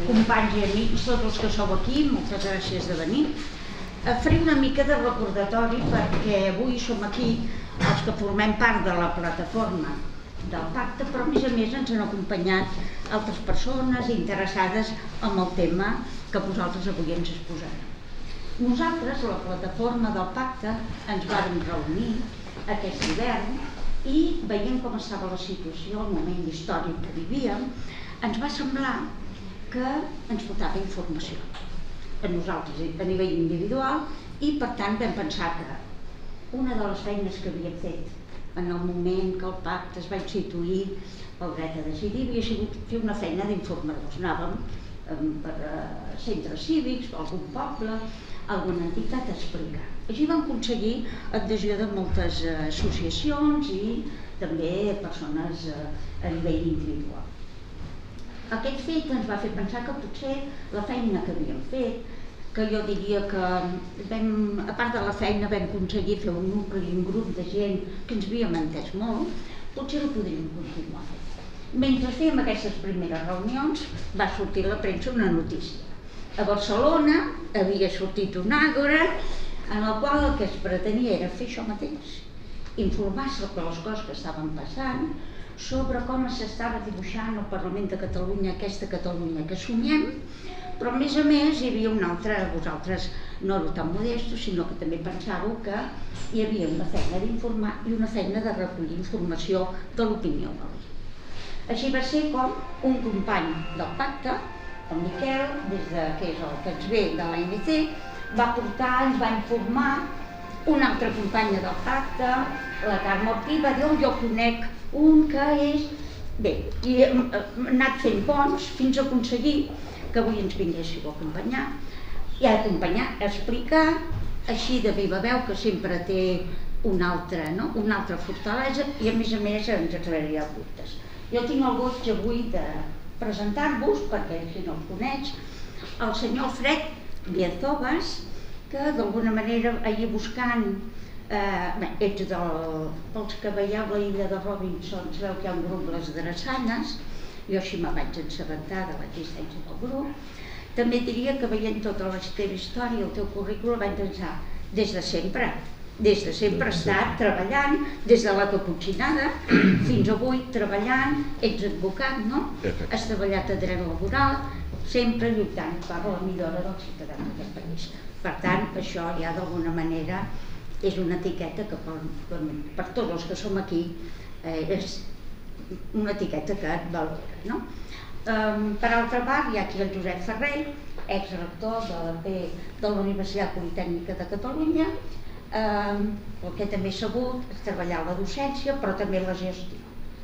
companys i amics, tots els que sou aquí, moltes gràcies de venir. Faré una mica de recordatori perquè avui som aquí els que formem part de la plataforma del pacte, però a més ens han acompanyat altres persones interessades en el tema que vosaltres avui ens exposareu. Nosaltres, la plataforma del pacte, ens vàrem reunir aquest hivern i veient com estava la situació, el moment històric que vivíem, ens va semblar que ens faltava informació a nosaltres a nivell individual i per tant vam pensar que una de les feines que havíem fet en el moment que el pacte es va instituir el dret a decidir havia sigut fer una feina d'informadors. Anàvem per centres cívics, algun poble, alguna entitat a explicar. Així vam aconseguir adhesió de moltes associacions i també persones a nivell individual. Aquest fet ens va fer pensar que potser la feina que havíem fet, que jo diria que a part de la feina vam aconseguir fer un nucli, un grup de gent que ens havíem entès molt, potser ho podríem continuar fent. Mentre fèiem aquestes primeres reunions va sortir a la premsa una notícia. A Barcelona havia sortit un àgora en el qual el que es pretenia era fer això mateix, informar sobre les coses que estaven passant, sobre com s'estava dibuixant al Parlament de Catalunya aquesta Catalunya que somiem, però a més hi havia un altre, vosaltres no éreu tan modestos, sinó que també pensàveu que hi havia una feina d'informar i una feina de recollir informació de l'opinió de la gent. Així va ser com un company del pacte, el Miquel, que és el que ens ve de l'ANC, va portar, ens va informar, una altra companya del pacte, la Carme Ortí, va dir, jo conec un que és... Bé, i hem anat fent ponts fins a aconseguir que avui ens vinguéssiu a acompanyar, i a acompanyar, a explicar, així de viva veu, que sempre té una altra fortalesa, i a més ens aclarirà dubtes. Jo tinc el goig avui de presentar-vos, perquè si no el coneix, el senyor Alfred Biazovas, que d'alguna manera ahir buscant, pels que veieu la illa de Robinson, sabeu que hi ha un grup, les Drassanes, jo així me vaig assabentar de l'existència del grup. També diria que veient tota la teva història, el teu currículum, vaig pensar, des de sempre he estat treballant, des de la caputxinada fins avui treballant, ets advocat, no? Has treballat a dret laboral, sempre lluitant per la millora dels ciutadans d'aquest país. Per tant, això ja d'alguna manera és una etiqueta que per tots els que som aquí és una etiqueta que et valora, no? Per altra part, hi ha aquí el Josep Ferrer, exrector de la Universitat Politècnica de Catalunya, el que també he sabut és treballar a la docència, però també a la gestió.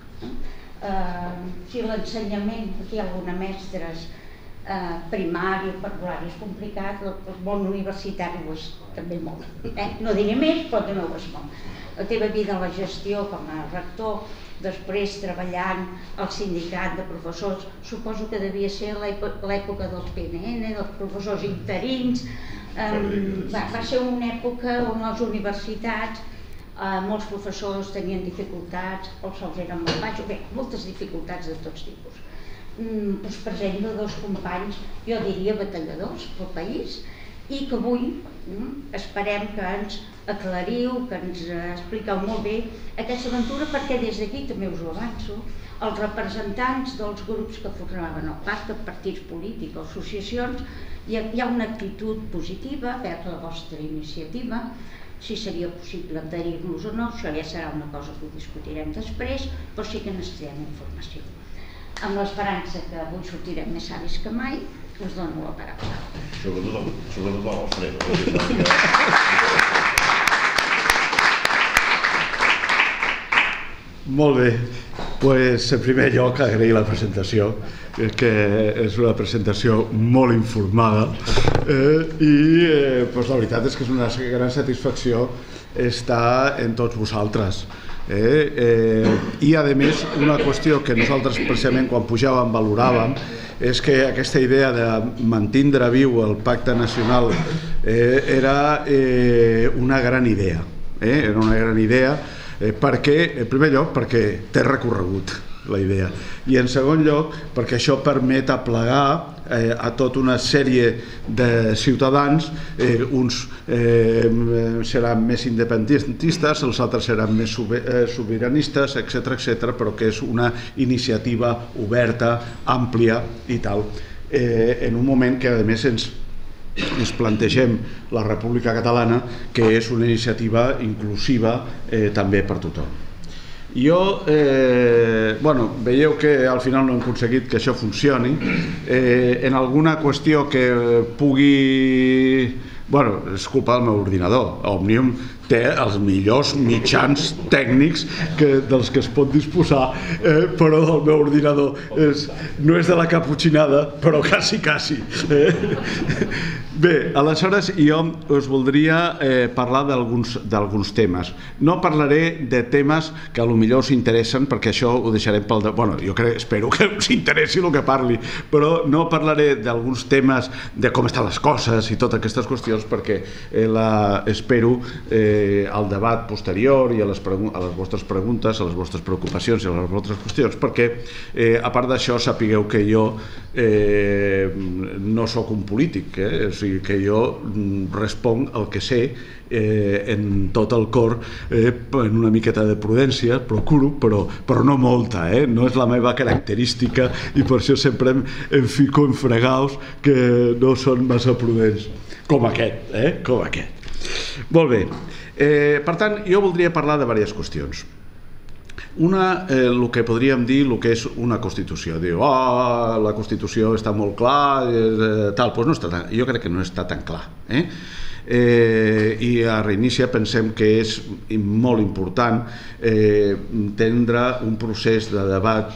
Si l'ensenyament, aquí hi ha alguna mestres primari o parvulari és complicat, el món universitari ho és també molt. No diré més, però també ho és molt. La teva vida a la gestió com a rector, després treballant al sindicat de professors, suposo que devia ser l'època dels PNN, dels professors interins. Va ser una època on les universitats, molts professors tenien dificultats, els sous eren molt baixos, bé, moltes dificultats de tots tipus. Us presento dos companys, jo diria batalladors pel país, i que avui esperem que ens aclariu, que ens expliqueu molt bé aquesta aventura, perquè des d'aquí també us ho avanço, els representants dels grups que formaven el pacte, partits polítics, associacions, hi ha una actitud positiva vers la vostra iniciativa. Si seria possible adherir-nos o no, això ja serà una cosa que ho discutirem després, però sí que necessitem informació. Amb l'esperança que avui sortirem més savis que mai, us dono la paraula. Sobretot a l'Alfred. Molt bé, doncs en primer lloc agrair la presentació, que és una presentació molt informada i la veritat és que és una gran satisfacció estar amb tots vosaltres. I a més una qüestió que nosaltres precisament quan pujàvem valoràvem és que aquesta idea de mantindre viu el pacte nacional era una gran idea, perquè, en primer lloc, perquè té recorregut la idea, i en segon lloc perquè això permet aplegar a tota una sèrie de ciutadans, uns seran més independentistes, els altres seran més sobiranistes, etc., però que és una iniciativa oberta, àmplia i tal, en un moment que a més ens plantegem la República Catalana, que és una iniciativa inclusiva també per tothom. Jo, veieu que al final no hem aconseguit que això funcioni. En alguna qüestió que pugui... és culpa del meu ordinador. Òmnium té els millors mitjans tècnics dels que es pot disposar, però el meu ordinador no és de la caputxinada, però quasi. Bé, aleshores jo us voldria parlar d'alguns temes. No parlaré de temes que potser us interessen, perquè això ho deixarem pel... Jo espero que us interessi el que parli, però no parlaré d'alguns temes de com estan les coses i totes aquestes qüestions, perquè espero al debat posterior i a les vostres preguntes, a les vostres preocupacions i a les vostres qüestions, perquè a part d'això sapigueu que jo no sóc un polític, o sigui que jo responc el que sé en tot el cor, en una miqueta de prudència, procuro, però no molta, no és la meva característica i per això sempre em fico en fregaus que no són massa prudents, com aquest, com aquest. Molt bé, per tant, jo voldria parlar de diverses qüestions. Una, el que podríem dir, el que és una Constitució. Diu, la Constitució està molt clar, tal, doncs no està tan, jo crec que no està tan clar. I a Reinicia pensem que és molt important tindre un procés de debat,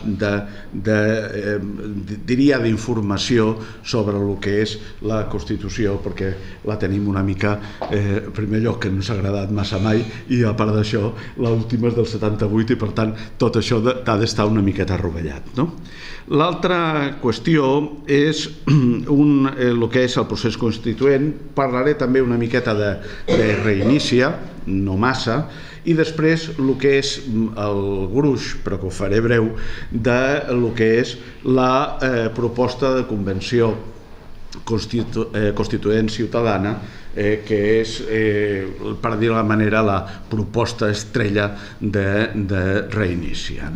diria d'informació sobre el que és la Constitució, perquè la tenim una mica, en primer lloc, que no ens ha agradat massa mai, i a part d'això, l'última és del 78 i per tant tot això ha d'estar una miqueta rovellat. L'altra qüestió és el que és el procés constituent. Parlaré també una miqueta de Reinicia, no massa, i després el que és el gruix, però que ho faré breu, del que és la proposta de convenció constituent ciutadana, que és, per dir-ho de manera, la proposta estrella de Reinicia.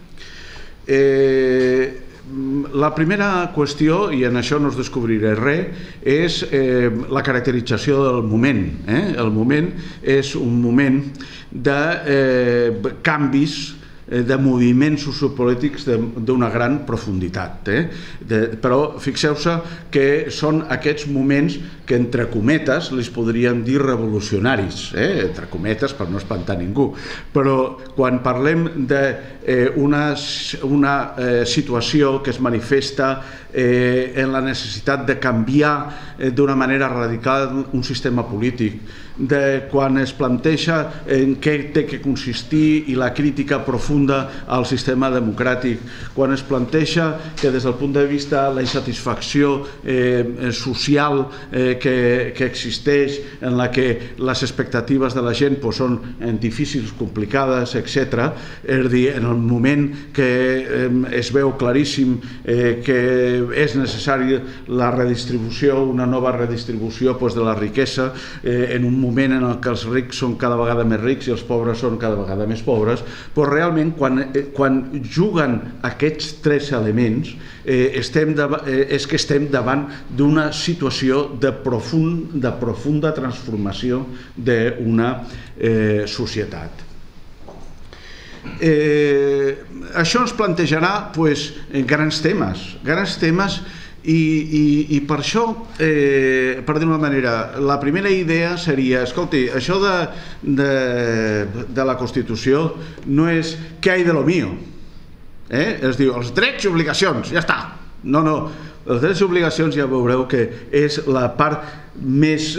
La primera qüestió, i en això no us descobriré res, és la caracterització del moment. El moment és un moment de canvis, de moviments sociopolítics d'una gran profunditat. Però fixeu-se que són aquests moments que entre cometes li podríem dir revolucionaris, entre cometes per no espantar ningú, però quan parlem d'una situació que es manifesta en la necessitat de canviar d'una manera radical un sistema polític, quan es planteja en què té que consistir i la crítica profunda al sistema democràtic, quan es planteja que des del punt de vista de la insatisfacció social que existeix, en la que les expectatives de la gent són difícils, complicades, etc. És a dir, en el moment que es veu claríssim que és necessària la redistribució, una nova redistribució de la riquesa, en un moment en què els rics són cada vegada més rics i els pobres són cada vegada més pobres, però realment quan juguen aquests tres elements és que estem davant d'una situació de profunda transformació d'una societat. Això ens plantejarà grans temes i per això, per dir-ho d'una manera, la primera idea seria, escolti, això de la Constitució no és què hay de lo mío, es diu els drets i obligacions, ja està. No, els drets i obligacions ja veureu que és la part més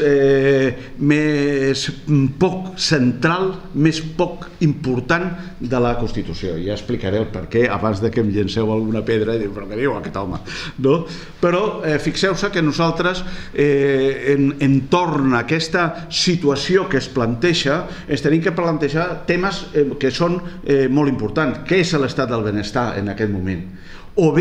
poc central, més poc important de la Constitució. Ja explicaré el per què abans que em llenceu alguna pedra i diu, però què diu aquest home? Però fixeu-se que nosaltres, entorn a aquesta situació que es planteja, ens tenim que plantejar temes que són molt importants. Què és l'estat del benestar en aquest moment? O bé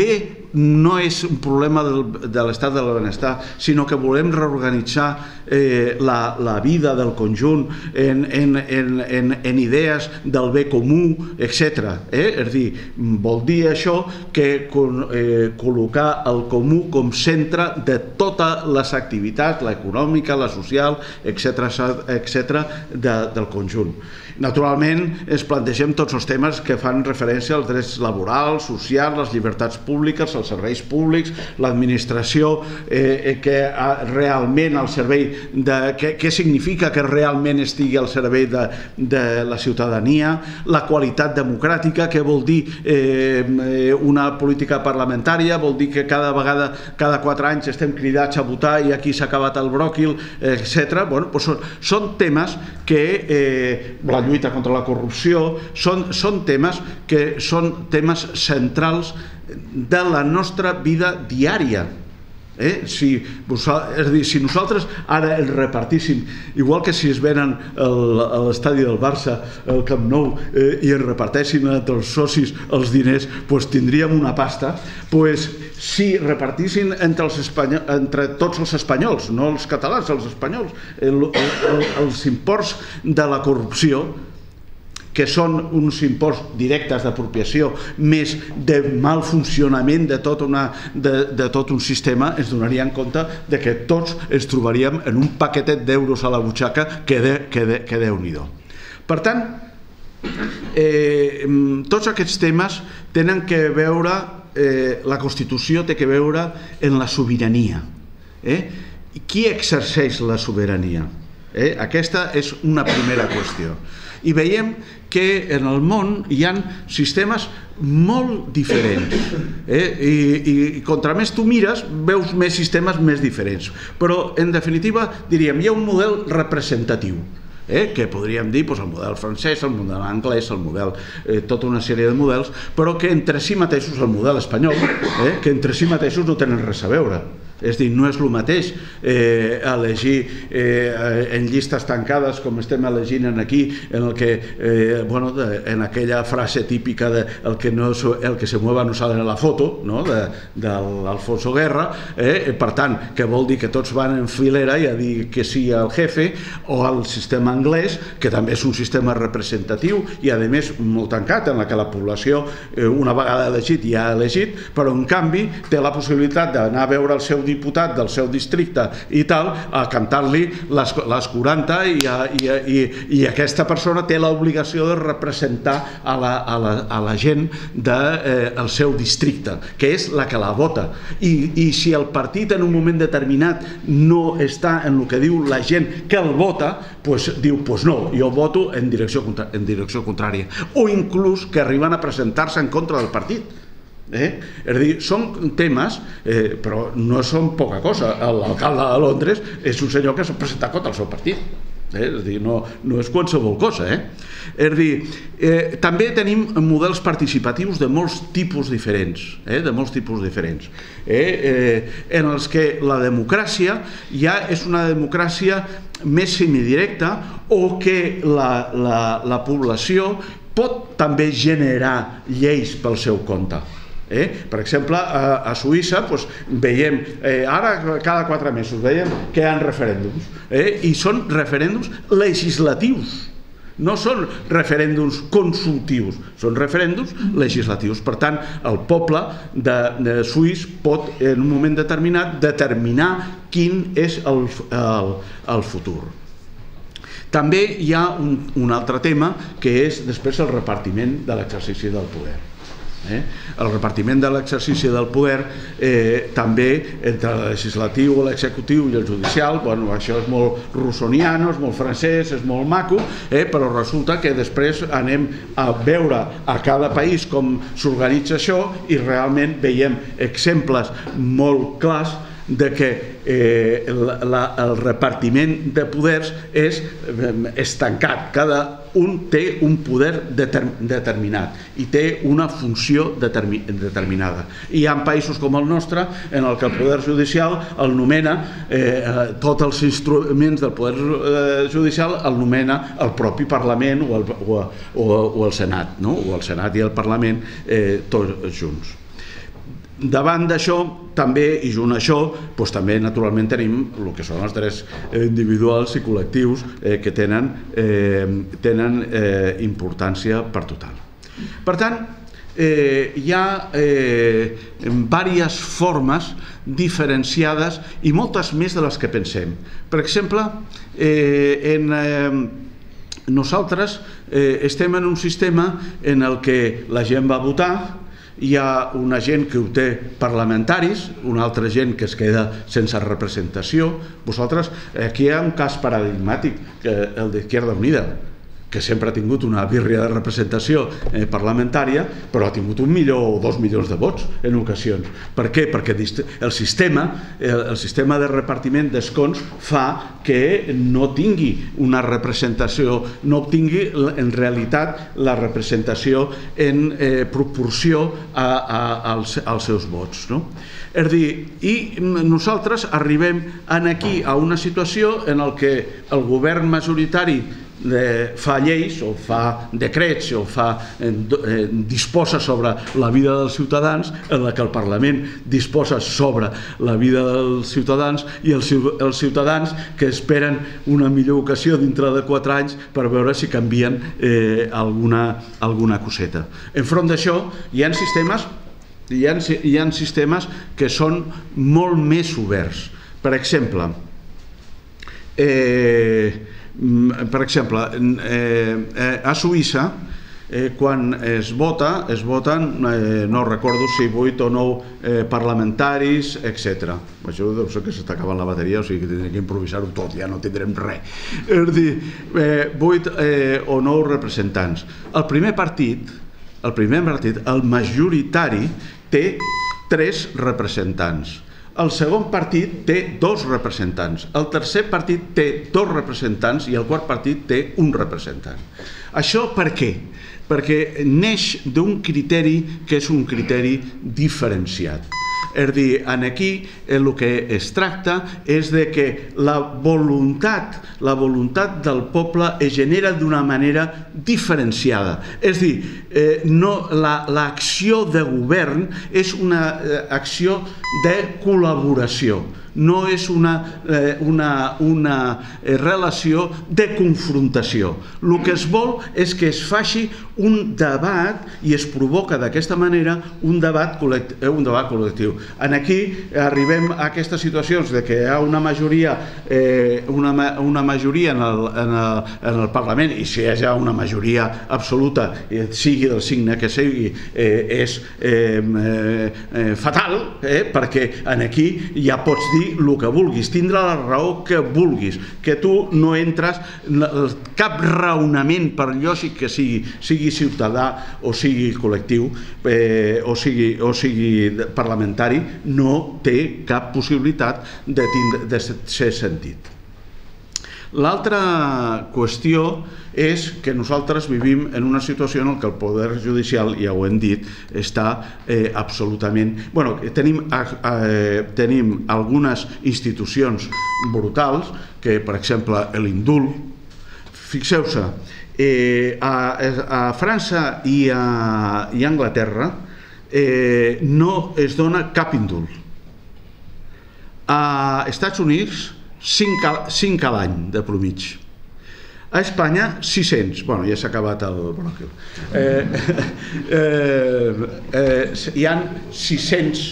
no és un problema de l'estat del benestar, sinó que volem reorganitzar la vida del conjunt en idees del bé comú, etc. És a dir, vol dir això que col·locar el comú com centre de totes les activitats, l'econòmica, la social, etc. del conjunt. Naturalment, ens plantegem tots els temes que fan referència als drets laborals, socials, les llibertats públiques, els serveis públics, l'administració, que realment al servei què significa que realment estigui al servei de la ciutadania, la qualitat democràtica, què vol dir una política parlamentària, vol dir que cada vegada, cada 4 anys estem cridats a votar i aquí s'ha acabat el bròquil, etc. Són temes que la lluita contra la corrupció són temes que són temes centrals de la nostra vida diària. Si nosaltres ara el repartíssim, igual que si es venen a l'estadi del Barça, al Camp Nou, i es reparteixin entre els socis els diners, tindríem una pasta. Si repartissin entre tots els espanyols, no els catalans, els espanyols, els imports de la corrupció, que són uns imports directes d'apropiació més de mal funcionament de tot un sistema, ens donaríem compte que tots ens trobaríem en un paquetet d'euros a la butxaca que Déu-n'hi-do. Per tant, tots aquests temes tenen que veure, la Constitució té que veure en la sobirania. Qui exerceix la sobirania? Aquesta és una primera qüestió. I veiem que en el món hi ha sistemes molt diferents, i contra més tu mires veus més sistemes més diferents, però en definitiva diríem hi ha un model representatiu, que podríem dir el model francès, el model anglès, el model, tota una sèrie de models, però que entre si mateixos, el model espanyol, que entre si mateixos no tenen res a veure. És a dir, no és el mateix elegir en llistes tancades com estem elegint aquí, en aquella frase típica de el que se mueva no sale en la foto, de l'Alfonso Guerra, per tant, que vol dir que tots van en filera i a dir que sí al jefe, o al sistema anglès, que també és un sistema representatiu i a més molt tancat, en què la població una vegada elegit ja ha elegit, però en canvi té la possibilitat d'anar a veure el seu diputat del seu districte i tal, a cantar-li les 40 i aquesta persona té l'obligació de representar a la gent del seu districte, que és la que la vota. I si el partit en un moment determinat no està en el que diu la gent que el vota, diu, no, jo voto en direcció contrària. O inclús que arriben a presentar-se en contra del partit. És a dir, són temes, però no són poca cosa. L'alcalde de Londres és un senyor que s'ha presentat contra el seu partit. És a dir, no és qualsevol cosa. És a dir, també tenim models participatius de molts tipus diferents, en els que la democràcia ja és una democràcia més semidirecta, o que la població pot també generar lleis pel seu compte. Per exemple, a Suïssa veiem, ara cada 4 mesos veiem que hi ha referèndums, i són referèndums legislatius, no són referèndums consultius, són referèndums legislatius. Per tant, el poble suís pot en un moment determinat determinar quin és el futur. També hi ha un altre tema, que és després el repartiment de l'exercici del poder. El repartiment de l'exercici del poder també entre el legislatiu, l'executiu i el judicial, això és molt rousseauiano, és molt francès, és molt maco, però resulta que després anem a veure a cada país com s'organitza això i realment veiem exemples molt clars de que el repartiment de poders és estancat. Cada un té un poder determinat i té una funció determinada. I hi ha països com el nostre en el que el poder judicial el nomena, tots els instruments del poder judicial el nomena el propi Parlament o el Senat, o el Senat i el Parlament tots junts. Davant d'això, també, i junt a això, també naturalment tenim el que són els drets individuals i col·lectius que tenen importància per total. Per tant, hi ha diverses formes diferenciades i moltes més de les que pensem. Per exemple, nosaltres estem en un sistema en el que la gent va votar, hi ha una gent que ho té parlamentaris, una altra gent que es queda sense representació. Aquí hi ha un cas paradigmàtic, el d'Izquierda Unida, que sempre ha tingut una birria de representació parlamentària, però ha tingut 1 milió o 2 milions de vots en ocasions. Per què? Perquè el sistema de repartiment d'escons fa que no tingui una representació, no obtingui en realitat la representació en proporció als seus vots. És a dir, i nosaltres arribem aquí a una situació en què el govern majoritari fa lleis o fa decrets o disposa sobre la vida dels ciutadans, en la que el Parlament disposa sobre la vida dels ciutadans, i els ciutadans que esperen una millor ocasió dintre de 4 anys per veure si canvien alguna coseta. Enfront d'això hi ha sistemes que són molt més oberts. Per exemple, a Suïssa, quan es voten, no recordo si 8 o 9 parlamentaris, etc. Això deu ser que s'està acabant la bateria, o sigui que tindrem que improvisar-ho tot, ja no tindrem res. És a dir, 8 o 9 representants. El primer partit, el majoritari, té 3 representants. El segon partit té 2 representants, el tercer partit té 2 representants i el quart partit té 1 representant. Això per què? Perquè neix d'un criteri que és un criteri diferenciat. És a dir, aquí el que es tracta és que la voluntat del poble es genera d'una manera diferenciada. És a dir, l'acció de govern és una acció de col·laboració, no és una relació de confrontació. El que es vol és que es faci un debat i es provoca d'aquesta manera un debat col·lectiu. Aquí arribem a aquestes situacions de que hi ha una majoria en el Parlament, i si hi ha una majoria absoluta, sigui del signe que sigui, és fatal, perquè aquí ja pots dir el que vulguis, tindre la raó que vulguis, que tu no entres cap raonament, per lògic que sigui ciutadà o sigui col·lectiu o sigui parlamentari, no té cap possibilitat de ser sentit. L'altra qüestió és que nosaltres vivim en una situació en què el poder judicial, ja ho hem dit, està absolutament... Tenim algunes institucions brutals, que per exemple l'indult. Fixeu-se, a França i a Anglaterra no es dona cap indult. A Estats Units 5 a l'any de promig. A Espanya 600. Bueno, ja s'ha acabat el bròquil. Hi ha 600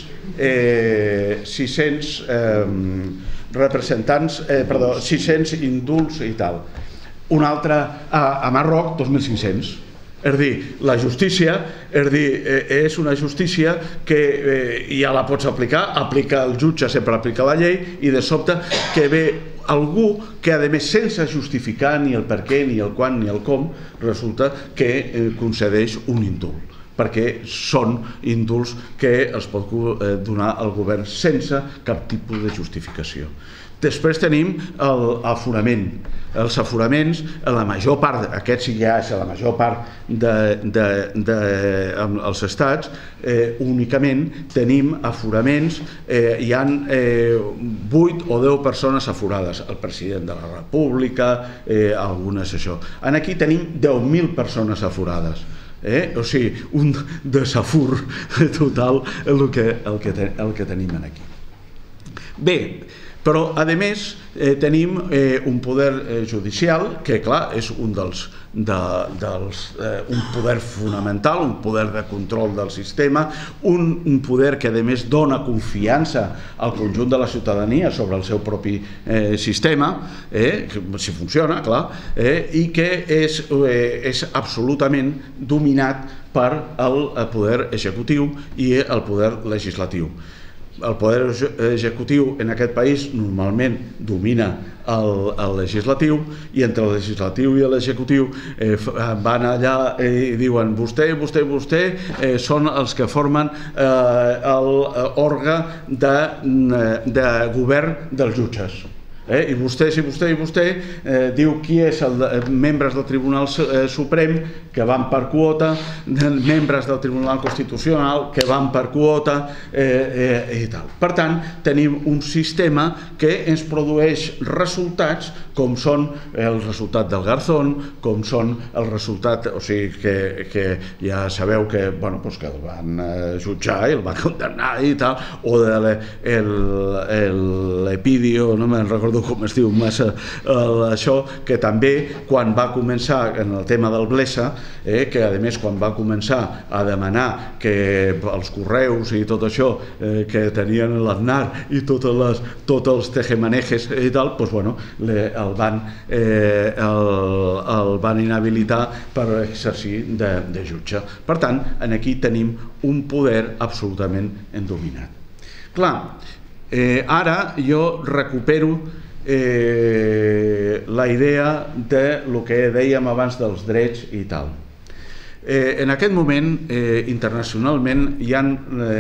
representants, 600 indults i tal. Un altre a Marroc 2.500. És a dir, la justícia és una justícia que ja la pots aplicar, aplica el jutge, sempre aplica la llei, i de sobte que ve algú que, a més, sense justificar ni el per què, ni el quan, ni el com, resulta que concedeix un indult, perquè són indults que els pot donar el govern sense cap tipus de justificació. Després tenim l'aforament. Els aforaments, la major part, aquests sí ja és la major part dels estats, únicament tenim aforaments, hi ha 8 o 10 persones aforades, el president de la República, algunes això. Aquí tenim 10.000 persones aforades. O sigui, un desafur total el que tenim aquí. Bé, però a més tenim un poder judicial que, clar, és un poder fonamental, un poder de control del sistema, un poder que a més dona confiança al conjunt de la ciutadania sobre el seu propi sistema, si funciona, clar, i que és absolutament dominat per el poder executiu i el poder legislatiu. El poder executiu en aquest país normalment domina el legislatiu, i entre el legislatiu i l'executiu van allà i diuen vostè són els que formen l'òrgan de govern dels jutges. I vostè diu qui és els membres del Tribunal Suprem que van per quota, membres del Tribunal Constitucional que van per quota i tal. Per tant, tenim un sistema que ens produeix resultats com són el resultat del Garzón, com són el resultat, o sigui que ja sabeu que el van jutjar i el van condemnar i tal, o de l'Epidio, no me'n recordo com es diu massa això, que també quan va començar en el tema del Blesa, que a més quan va començar a demanar que els correus i tot això que tenien l'AZNAR i tots els tejemanejes i tal, el van inhabilitar per exercir de jutge. Per tant, aquí tenim un poder absolutament endominat. Clar, ara jo recupero la idea del que dèiem abans dels drets i tal. En aquest moment, internacionalment, hi ha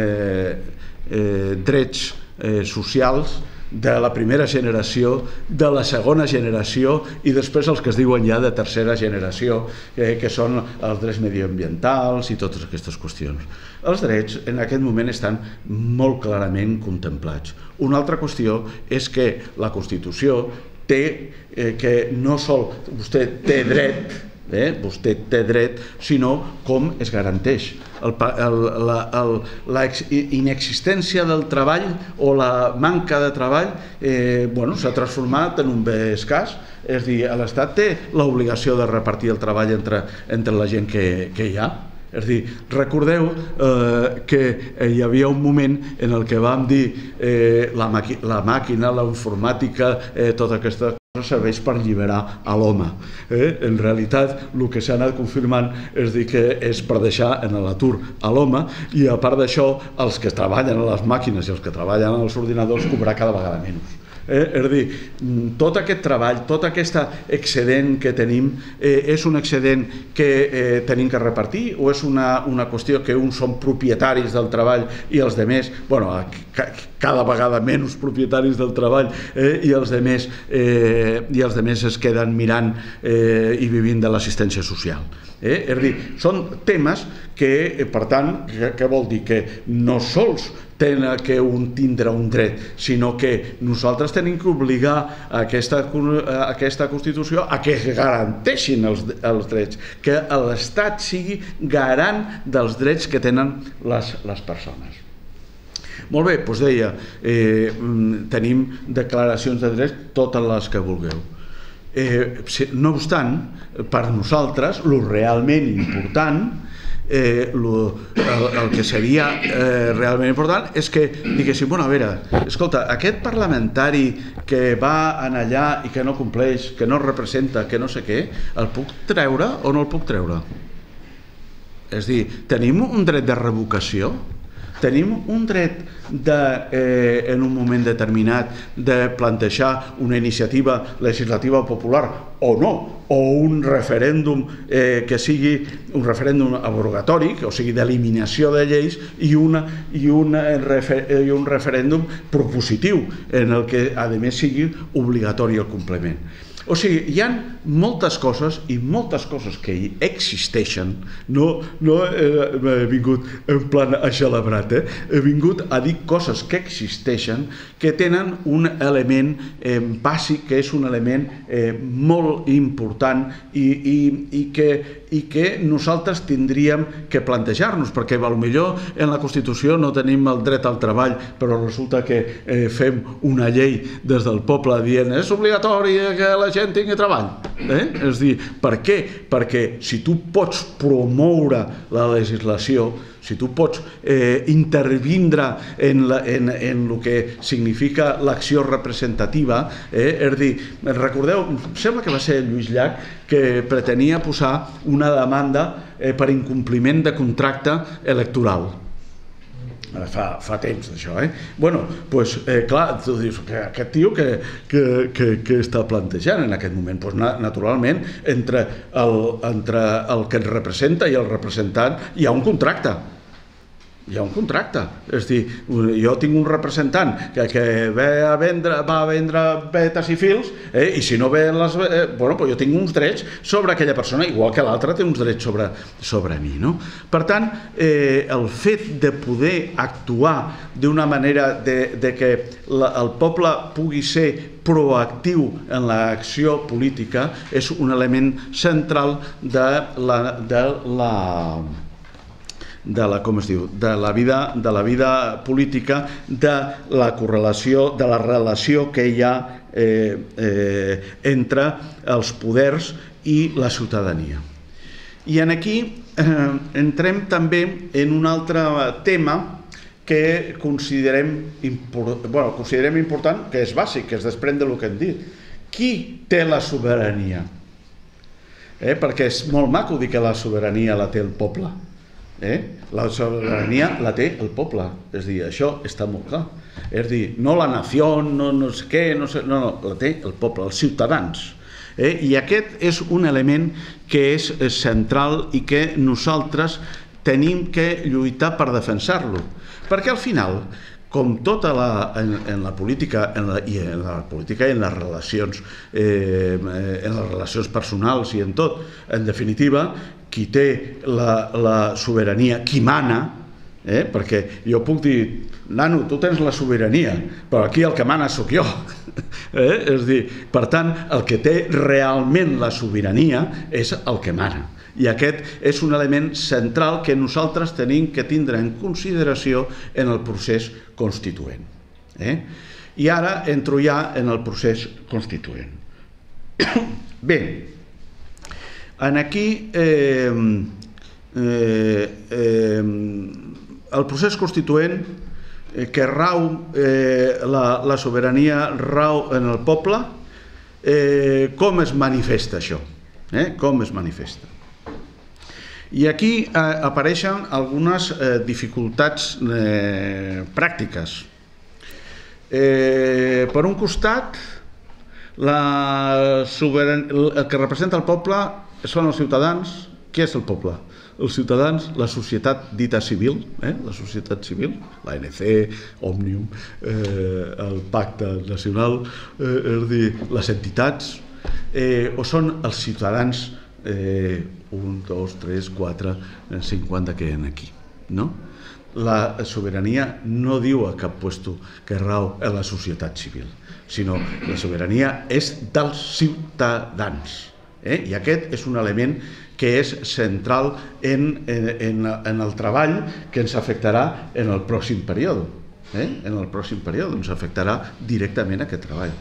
drets socials de la primera generació, de la segona generació i després els que es diuen ja de tercera generació, que són els drets mediambientals i totes aquestes qüestions. Els drets en aquest moment estan molt clarament contemplats. Una altra qüestió és que la Constitució té que no sol vostè té dret, sinó com es garanteix. La inexistència del treball o la manca de treball s'ha transformat en un bé escàs. És a dir, l'Estat té l'obligació de repartir el treball entre la gent que hi ha. És a dir, recordeu que hi havia un moment en el que vam dir la màquina, la informàtica, tota aquesta serveix per alliberar a l'home. En realitat, el que s'ha anat confirmant és que és per deixar en l'atur a l'home, i a part d'això, els que treballen a les màquines i els que treballen als ordinadors cobrar cada vegada menys. És a dir, tot aquest treball, tot aquest excedent que tenim, és un excedent que tenim que repartir o és una qüestió que uns són propietaris del treball i els altres, cada vegada menys propietaris del treball, i els altres es queden mirant i vivint de l'assistència social? És a dir, són temes que, per tant, què vol dir? Que no sols tenen que tindre un dret, sinó que nosaltres tenim que obligar aquesta Constitució a que garanteixin els drets, que l'Estat sigui garant dels drets que tenen les persones. Molt bé, doncs deia, tenim declaracions de drets totes les que vulgueu. No obstant, per nosaltres, el realment important, el que seria realment important és que diguéssim, a veure, escolta, aquest parlamentari que va allà i que no compleix, que no representa, que no sé què, el puc treure o no el puc treure? És a dir, tenim un dret de revocació? Tenim un dret en un moment determinat de plantejar una iniciativa legislativa popular o no, o un referèndum que sigui un referèndum abrogatori, o sigui d'eliminació de lleis, i un referèndum propositiu en el que a més sigui obligatori el compliment. O sigui, hi ha moltes coses i moltes coses que existeixen. No he vingut en plan aixelebrat, he vingut a dir coses que existeixen, que tenen un element bàsic, que és un element molt important i que nosaltres tindríem que plantejar-nos, perquè potser en la Constitució no tenim el dret al treball, però resulta que fem una llei des del poble dient és obligatori que la gent tingui treball. És a dir, per què? Perquè si tu pots promoure la legislació, si tu pots intervindre en el que significa l'acció representativa, és a dir, recordeu, sembla que va ser Lluís Llach que pretenia posar una demanda per incompliment de contracte electoral. Fa temps d'això, Bueno, doncs, clar, tu dius que aquest tio que està plantejant en aquest moment? Doncs naturalment, entre el que et representa i el representant hi ha un contracte. Hi ha un contracte. És a dir, jo tinc un representant que va a vendre vetes i fils, i si no ve jo tinc uns drets sobre aquella persona, igual que l'altre té uns drets sobre mi. Per tant, el fet de poder actuar d'una manera de que el poble pugui ser proactiu en l'acció política és un element central de la vida política, de la correlació, de la relació que hi ha entre els poders i la ciutadania. I aquí entrem també en un altre tema que considerem important, que és bàsic, que es desprèn del que hem dit. Qui té la sobirania? Perquè és molt maco dir que la sobirania la té el poble. La sobirania la té el poble, és a dir, això està molt clar. És a dir, no la nació, no sé què, no, la té el poble, els ciutadans. I aquest és un element que és central i que nosaltres tenim que lluitar per defensar-lo. Perquè al final, com tot en la política i en les relacions personals i en tot, en definitiva, qui té la sobirania, qui mana, perquè jo puc dir, nano, tu tens la sobirania, però aquí el que mana sóc jo. És a dir, per tant, el que té realment la sobirania és el que mana. I aquest és un element central que nosaltres tenim que tindre en consideració en el procés constituent. I ara entro ja en el procés constituent. Bé, aquí el procés constituent que rau, la sobirania rau en el poble, com es manifesta això? Com es manifesta? I aquí apareixen algunes dificultats pràctiques. Per un costat, el que representa el poble són els ciutadans. Què és el poble? Els ciutadans, la societat dita civil, la societat civil, l'ANC, Òmnium, el Pacte Nacional, és a dir, les entitats, o són els ciutadans 1, 2, 3, 4, 50 que hi ha aquí, no? La sobirania no diu a cap puesto que rau en la societat civil, sinó la sobirania és dels ciutadans. I aquest és un element que és central en el treball que ens afectarà en el pròxim període. En el pròxim període ens afectarà directament aquest treball.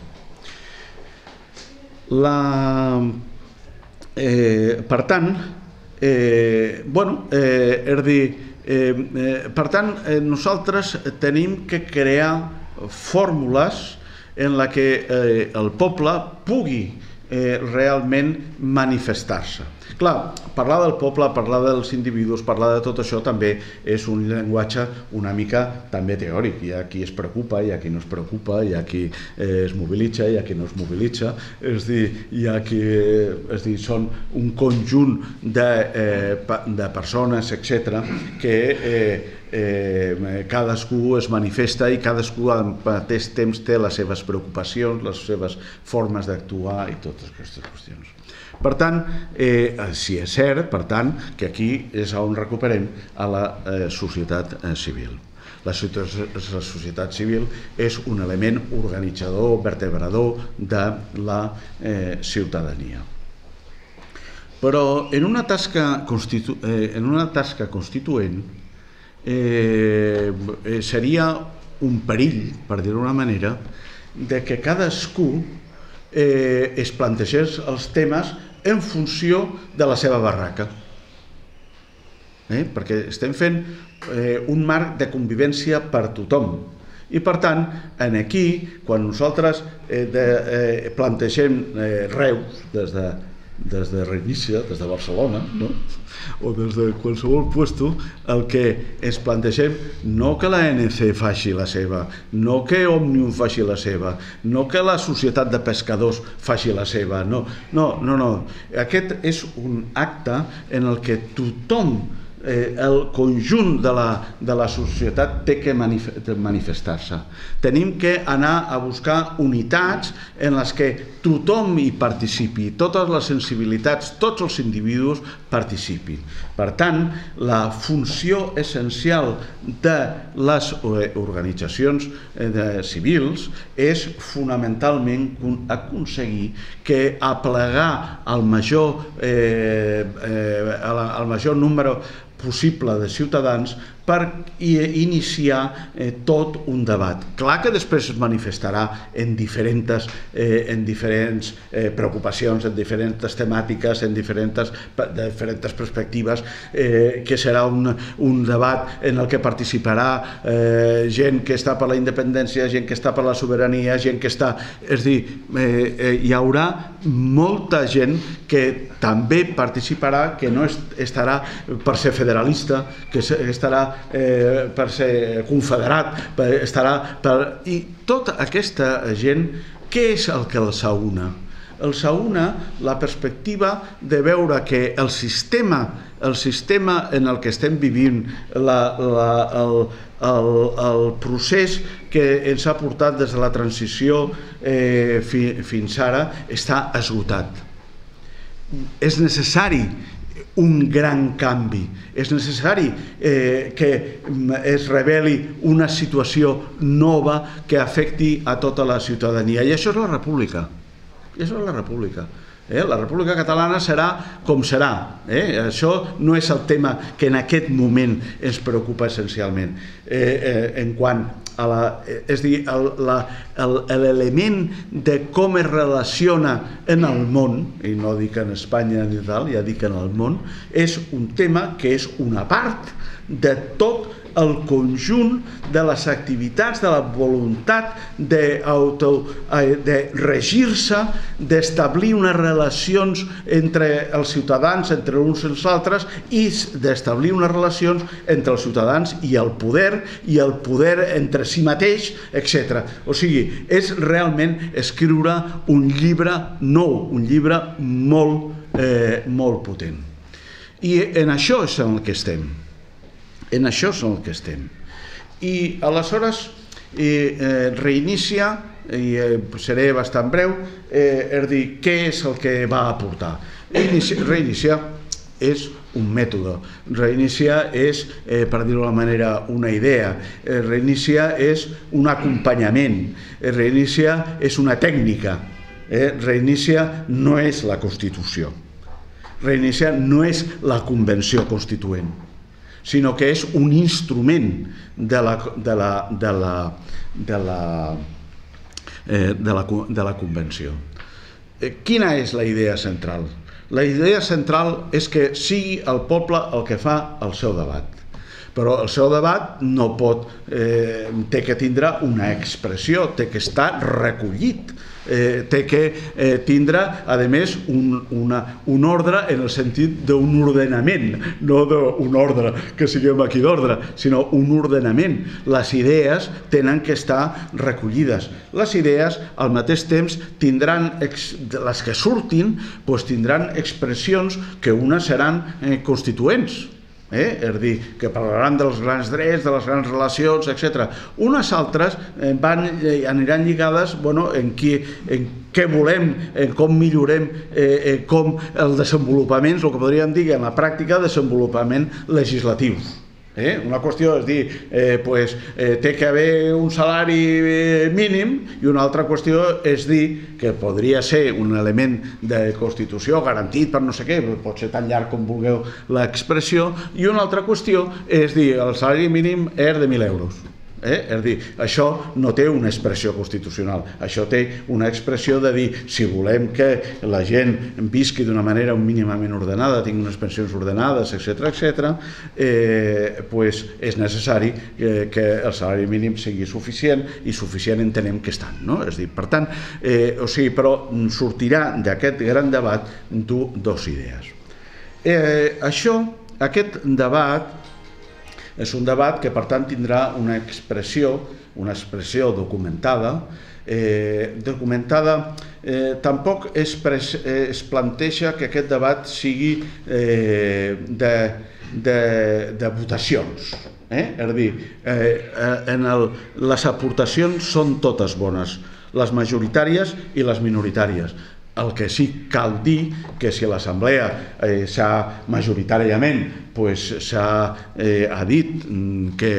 Per tant, nosaltres tenim que crear fórmules en la que el poble pugui realment manifestar-se. Clar, parlar del poble, parlar dels individus, parlar de tot això també és un llenguatge una mica també teòric. Hi ha qui es preocupa, hi ha qui no es preocupa, hi ha qui es mobilitza, hi ha qui no es mobilitza. És a dir, són un conjunt de persones, etc., que cadascú es manifesta i cadascú al mateix temps té les seves preocupacions, les seves formes d'actuar i totes aquestes qüestions. Per tant, sí és cert, per tant, que aquí és on recuperem a la societat civil. La societat civil és un element organitzador, vertebrador de la ciutadania. Però en una tasca constituent seria un perill, per dir-ho d'una manera, de que cadascú es plantegés els temes en funció de la seva barraca. Perquè estem fent un marc de convivència per tothom. I per tant, aquí, quan nosaltres plantegem Reus des de Reinicia, des de Barcelona, o des de qualsevol puesto, el que ens plantegem no que l'ANC faci la seva, no que Òmnium faci la seva, no que la Societat de Pescadors faci la seva, no. Aquest és un acte en el que tothom, el conjunt de la societat té que manifestar-se. Tenim que anar a buscar unitats en les que tothom hi participi, totes les sensibilitats, tots els individus participin. Per tant, la funció essencial de les organitzacions civils és fonamentalment aconseguir que aplegar el major número possible de ciutadans per iniciar tot un debat. Clar que després es manifestarà en diferents preocupacions, en diferents temàtiques, en diferents perspectives, que serà un debat en el que participarà gent que està per la independència, gent que està per la sobirania, gent que està... És a dir, hi haurà molta gent que també participarà, que no estarà per ser federalista, que estarà per ser confederat, i tota aquesta gent, què és el que els aúna? Els aúna la perspectiva de veure que el sistema en el que estem vivint, el procés que ens ha portat des de la transició fins ara està esgotat. És necessari un gran canvi. És necessari que es reveli una situació nova que afecti a tota la ciutadania. I això és la república. Això és la república. La República Catalana serà com serà. Això no és el tema que en aquest moment ens preocupa essencialment. En quant a és a dir, l'element de com es relaciona en el món, i no dic en Espanya ni tal, ja dic en el món, és un tema que és una part de tot el conjunt de les activitats, de la voluntat de regir-se, d'establir unes relacions entre els ciutadans, entre uns i els altres, i d'establir unes relacions entre els ciutadans i el poder entre si mateix, etc. O sigui, és realment escriure un llibre nou, un llibre molt potent. I en això és en el que estem. En això és el que estem. I aleshores Reinicia, i seré bastant breu, és dir, què és el que va aportar? Reinicia és un mètode. Reinicia és, per dir-ho d'una manera, una idea. Reinicia és un acompanyament. Reinicia és una tècnica. Reinicia no és la Constitució. Reinicia no és la Convenció Constituent, sinó que és un instrument de la Convenció. Quina és la idea central? La idea central és que sigui el poble el que fa el seu debat. Però el seu debat no pot, té que tindre una expressió, té que estar recollit, té que tindre, a més, un ordre en el sentit d'un ordenament, no d'un ordre que siguem aquí d'ordre, sinó un ordenament. Les idees tenen que estar recollides. Les idees, al mateix temps, tindran, les que surtin, tindran expressions que unes seran constituents, és a dir, que parlaran dels grans drets, de les grans relacions, etc. Unes altres aniran lligades en què volem, en com millorem, com el desenvolupament, el que podríem dir en la pràctica, desenvolupament legislatiu. Una qüestió és dir, té que haver un salari mínim, i una altra qüestió és dir que podria ser un element de Constitució garantit per no sé què, pot ser tan llarg com vulgueu l'expressió, i una altra qüestió és dir, el salari mínim és de 1.000 euros. És a dir, això no té una expressió constitucional, això té una expressió de dir, si volem que la gent visqui d'una manera mínimament ordenada, tingui unes pensions ordenades, etc., és necessari que el salari mínim sigui suficient, i suficient entenem que estan. És a dir, per tant, però sortirà d'aquest gran debat dues idees. Aquest debat és un debat que, per tant, tindrà una expressió documentada. Tampoc es planteja que aquest debat sigui de votacions. És a dir, les aportacions són totes bones, les majoritàries i les minoritàries. El que sí cal dir que si l'Assemblea majoritàriament s'ha dit que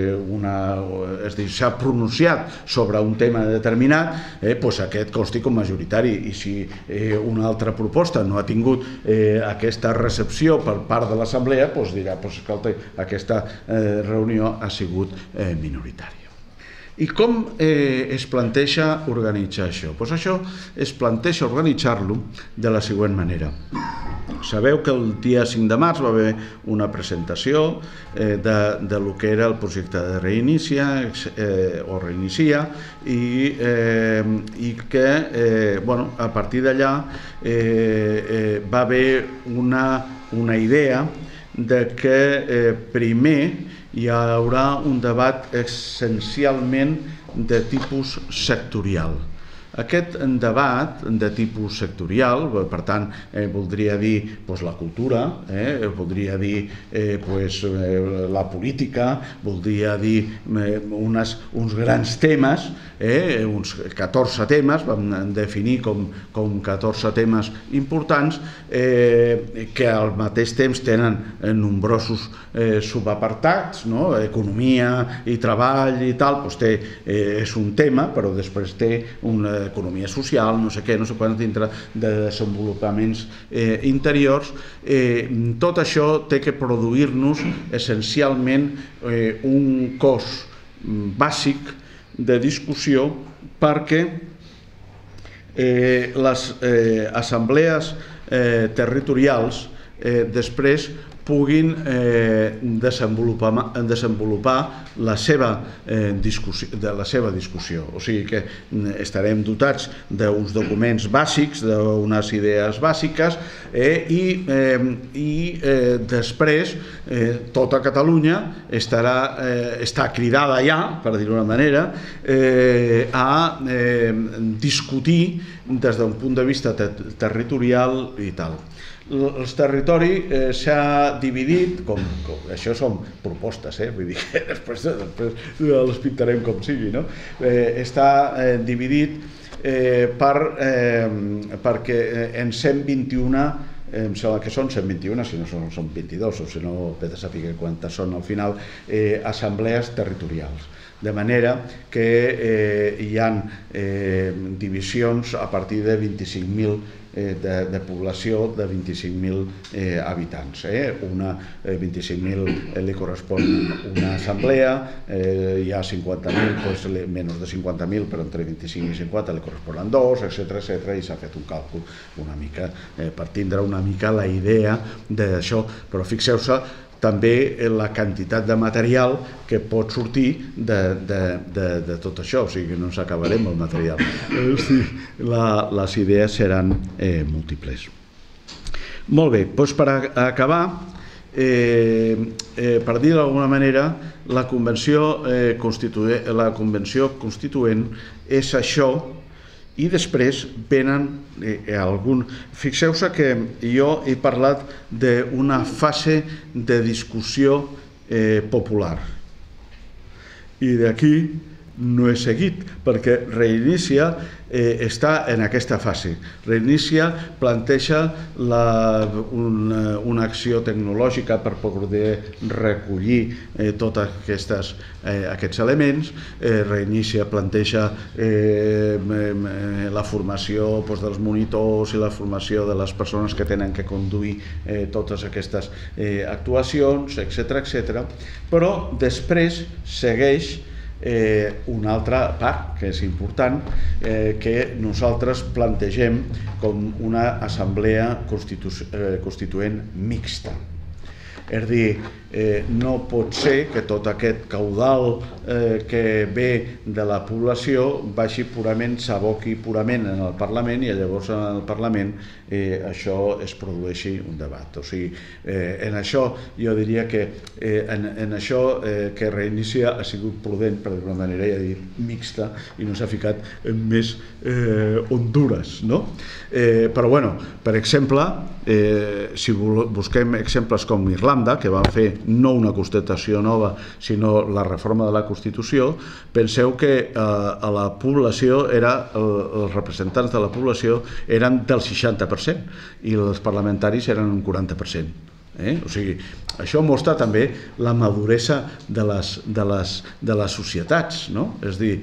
s'ha pronunciat sobre un tema determinat, aquest consti com majoritari, i si una altra proposta no ha tingut aquesta recepció per part de l'Assemblea, dirà, escolta, aquesta reunió ha sigut minoritària. I com es planteja organitzar això? Això es planteja organitzar-lo de la següent manera. Sabeu que el dia 5 de març va haver una presentació de lo que era el projecte de Reinicia, i que a partir d'allà va haver una idea de que primer hi haurà un debat essencialment de tipus sectorial. Aquest debat de tipus sectorial, per tant, voldria dir la cultura, voldria dir la política, voldria dir uns grans temes, uns 14 temes, vam definir com 14 temes importants, que al mateix temps tenen nombrosos subapartats, economia i treball i tal, és un tema, però després té una economia social, no sé què, no sé quant, dintre de desenvolupaments interiors. Tot això té que produir-nos essencialment un cos bàsic de discussió perquè les assemblees territorials després puguin desenvolupar la seva discussió. O sigui que estarem dotats d'uns documents bàsics, d'unes idees bàsiques, i després tota Catalunya està cridada ja, per dir-ho d'una manera, a discutir des d'un punt de vista territorial i tal. El territori s'ha dividit, això són propostes, vull dir que després les pintarem com sigui, està dividit perquè en 121, em sembla que són 121, si no són 22, o si no, he de saber quantes són al final, assemblees territorials. De manera que hi ha divisions a partir de 25.000 de població, de 25.000 habitants. 25.000 li correspon una assemblea, hi ha 50.000, menys de 50.000, però entre 25 i 50 li corresponen dos, etc. I s'ha fet un càlcul una mica per tindre una mica la idea d'això. Però fixeu-se també la quantitat de material que pot sortir de tot això, o sigui que no ens acabarem el material. Les idees seran múltiples. Molt bé, doncs per acabar, per dir d'alguna manera, la convenció constituent és això, I després venen algun... Fixeu-se que jo he parlat d'una fase de discussió popular. I d'aquí no he seguit, perquè Reinicia està en aquesta fase. Reinicia planteja una acció tecnològica per poder recollir tots aquests elements. Reinicia planteja la formació dels monitors i la formació de les persones que tenen que conduir totes aquestes actuacions, etc. Però després segueix una altra part que és important, que nosaltres plantegem com una assemblea constituent mixta. És a dir, no pot ser que tot aquest caudal que ve de la població s'aboqui purament en el Parlament i llavors en el Parlament això es produeixi un debat. O sigui, en això jo diria que en això que Reinicia ha sigut prudent, per d'alguna manera, ja he dit mixta, i no s'ha ficat en més Hondures, no? Però, bueno, per exemple, si busquem exemples com Irlanda, que van fer no una constitució nova, sinó la reforma de la Constitució, penseu que a la població, els representants de la població eren del 60% i els parlamentaris eren un 40%. O sigui, això mostra també la maduresa de les societats, no? És a dir,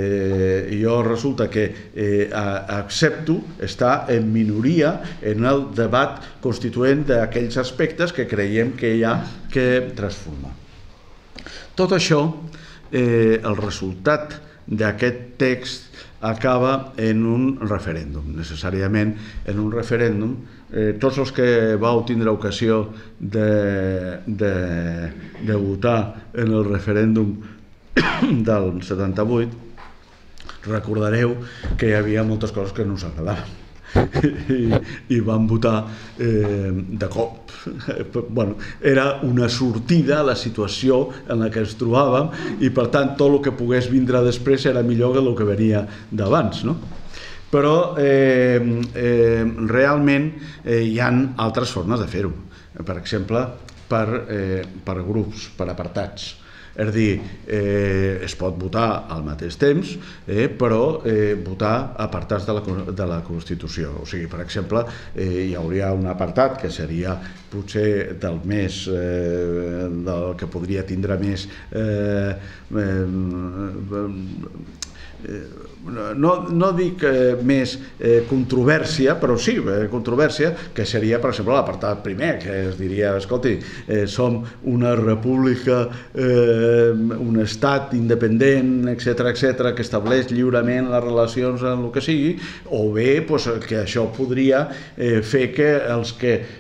jo resulta que accepto estar en minoria en el debat constituent d'aquells aspectes que creiem que hi ha que transformar. Tot això, el resultat d'aquest text acaba en un referèndum, necessàriament en un referèndum. Tots els que vau tindre ocasió de votar en el referèndum del 78 recordareu que hi havia moltes coses que no us agradaven i van votar de cop. Era una sortida a la situació en la que ens trobàvem i, per tant, tot el que pogués vindre després era millor que el que venia d'abans, no? Però realment hi ha altres formes de fer-ho. Per exemple, per grups, per apartats. És a dir, es pot votar al mateix temps, però votar apartats de la Constitució. O sigui, per exemple, hi hauria un apartat que seria potser del que podria tindre més no dic més controvèrsia, però sí controvèrsia, que seria, per exemple, l'apartat primer, que es diria, escolti, som una república, un estat independent, etc., que estableix lliurement les relacions en el que sigui, o bé que això podria fer que els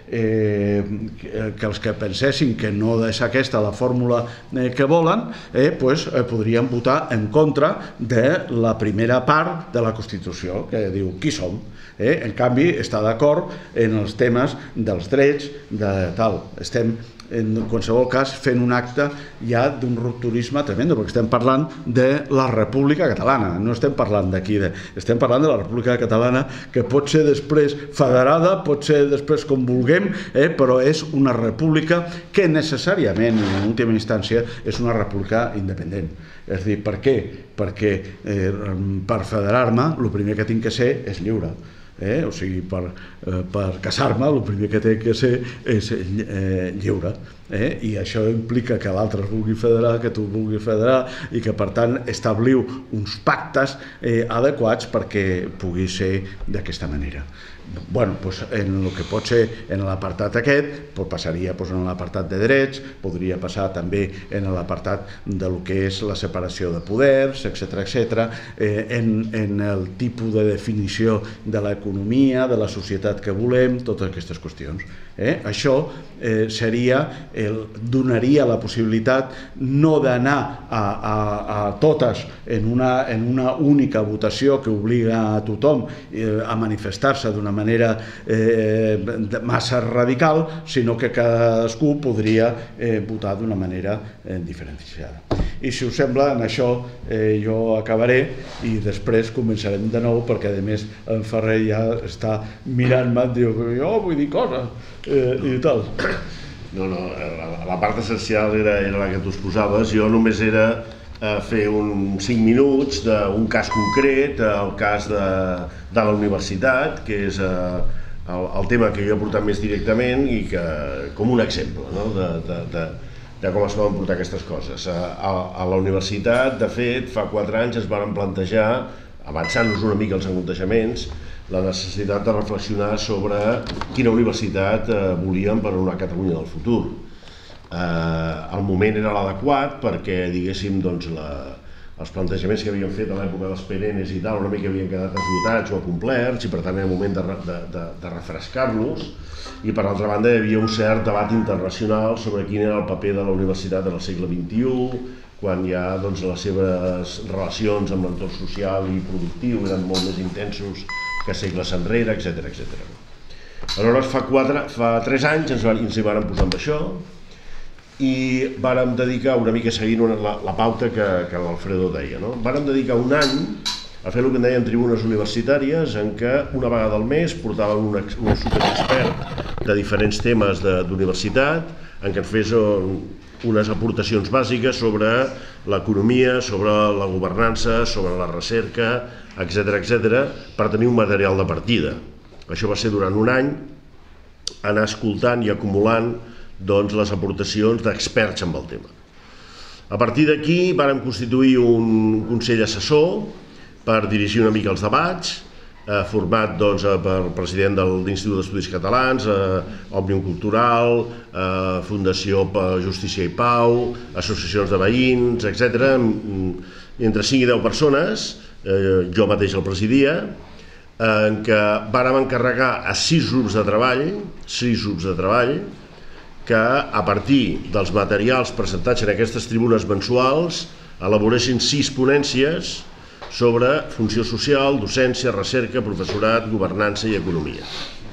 que pensessin que no és aquesta la fórmula que volen, podrien votar en contra de la primera part de la Constitució, que diu qui som. En canvi, està d'acord en els temes dels drets, de tal. Estem, en qualsevol cas, fent un acte ja d'un rupturisme tremendo, perquè estem parlant de la República Catalana, no estem parlant d'aquí, estem parlant de la República Catalana, que pot ser després federada, pot ser després com vulguem, però és una república que necessàriament, en última instància, és una república independent. És a dir, per què? Perquè per federar-me el primer que tinc que ser és lliure. O sigui, per casar-me el primer que té que ser és lliure. I això implica que l'altre es vulgui federar, que tu vulguis federar, i que, per tant, establiu uns pactes adequats perquè pugui ser d'aquesta manera. Bueno, en el que pot ser en l'apartat aquest, passaria en l'apartat de drets, podria passar també en l'apartat del que és la separació de poders, etc., en el tipus de definició de l'economia, de la societat que volem, totes aquestes qüestions. Això donaria la possibilitat no d'anar a totes en una única votació que obliga a tothom a manifestar-se d'una manera massa radical, sinó que cadascú podria votar d'una manera diferenciada. i si us sembla, en això jo acabaré i després començarem de nou, perquè a més en Ferrer ja està mirant-me, diu, jo vull dir coses i tal. No, la part essencial era la que tu exposaves. Jo només era fer uns 5 minuts d'un cas concret, el cas de la universitat, que és el tema que jo he portat més directament i que, com un exemple, no? de com es poden portar aquestes coses. A la universitat, de fet, fa 4 anys es van plantejar, avançant-nos una mica els aconteixements, la necessitat de reflexionar sobre quina universitat volíem per a una Catalunya del futur. El moment era l'adequat perquè, diguéssim, els plantejaments que havíem fet a l'època dels Perenes i tal una mica havien quedat esgotats o acomplerts i per tant era el moment de refrescar-los, i per altra banda hi havia un cert debat internacional sobre quin era el paper de la universitat en el segle XXI, quan ja les seves relacions amb l'entorn social i productiu eren molt més intensos que segles enrere, etc. Aleshores, fa 3 anys ens hi vàrem posar amb això i vàrem dedicar, una mica seguint la pauta que l'Alfredo deia, no? Vàrem dedicar un any a fer el que en deien tribunes universitàries, en què una vegada al mes portàvem un superexpert de diferents temes d'universitat, en què ens fes unes aportacions bàsiques sobre l'economia, sobre la governança, sobre la recerca, etc., per tenir un material de partida. Això va ser durant un any, anar escoltant i acumulant les aportacions d'experts en el tema. A partir d'aquí vàrem constituir un consell assessor per dirigir una mica els debats, format pel president de l'Institut d'Estudis Catalans, Òmnium Cultural, Fundació Justícia i Pau, associacions de veïns, etc. Entre 5 i 10 persones, jo mateix el presidia, en què vàrem encarregar a 6 grups de treball, que a partir dels materials presentats en aquestes tribunes mensuals elaboressin 6 ponències sobre funció social, docència, recerca, professorat, governança i economia.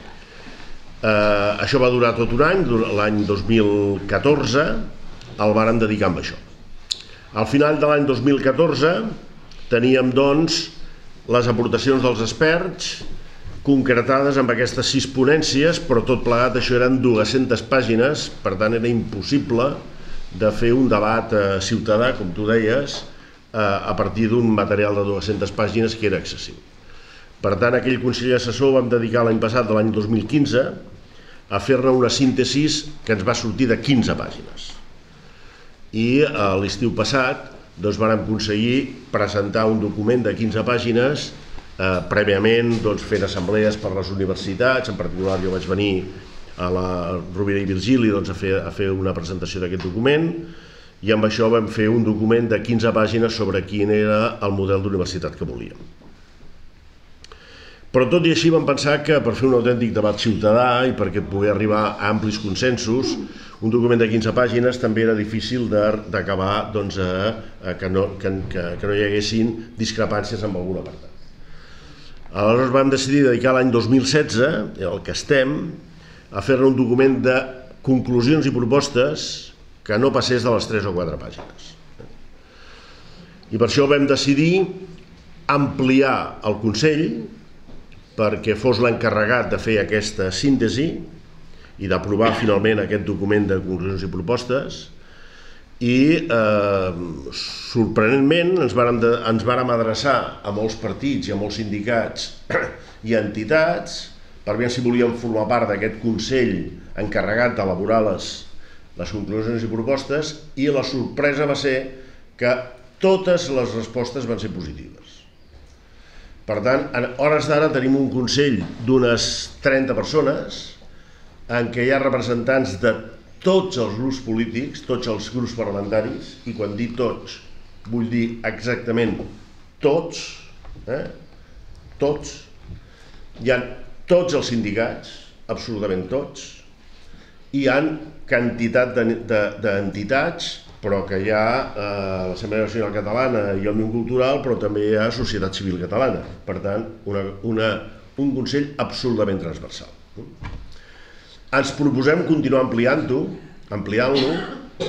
Això va durar tot un any, l'any 2014 el vàrem dedicar a això. Al final de l'any 2014 teníem, doncs, les aportacions dels experts concretades amb aquestes 6 ponències, però tot plegat això eren 200 pàgines, per tant era impossible de fer un debat ciutadà, com tu deies, a partir d'un material de 200 pàgines que era excessiu. Per tant, aquell consell assessor vam dedicar l'any passat, de l'any 2015, a fer-ne una síntesi que ens va sortir de 15 pàgines. I l'estiu passat vàrem aconseguir presentar un document de 15 pàgines prèviament fent assemblees per les universitats, en particular jo vaig venir a la Rovira i Virgili a fer una presentació d'aquest document, i amb això vam fer un document de 15 pàgines sobre quin era el model d'universitat que volíem. Però tot i així vam pensar que per fer un autèntic debat ciutadà i perquè poder arribar a amplis consensos, un document de 15 pàgines també era difícil d'acabar que no hi haguessin discrepàncies amb algun apartat. Aleshores vam decidir dedicar l'any 2016, el que estem, a fer-ne un document de conclusions i propostes que no passés de les 3 o 4 pàgines. I per això vam decidir ampliar el Consell perquè fos l'encarregat de fer aquesta síntesi i d'aprovar finalment aquest document de conclusions i propostes, i sorprenentment ens vàrem adreçar a molts partits i a molts sindicats i entitats per veure si volíem formar part d'aquest Consell encarregat d'elaborar les conclusions i propostes, i la sorpresa va ser que totes les respostes van ser positives. Per tant, a hores d'ara tenim un Consell d'unes 30 persones en què hi ha representants de tots els grups polítics, tots els grups parlamentaris, i quan dic tots vull dir exactament tots, tots, hi ha tots els sindicats, absolutament tots, hi ha quantitat d'entitats, però que hi ha l'Assemblea Nacional Catalana i Òmnium Cultural, però també hi ha Societat Civil Catalana. Per tant, un Consell absolutament transversal. Ens proposem continuar ampliant-lo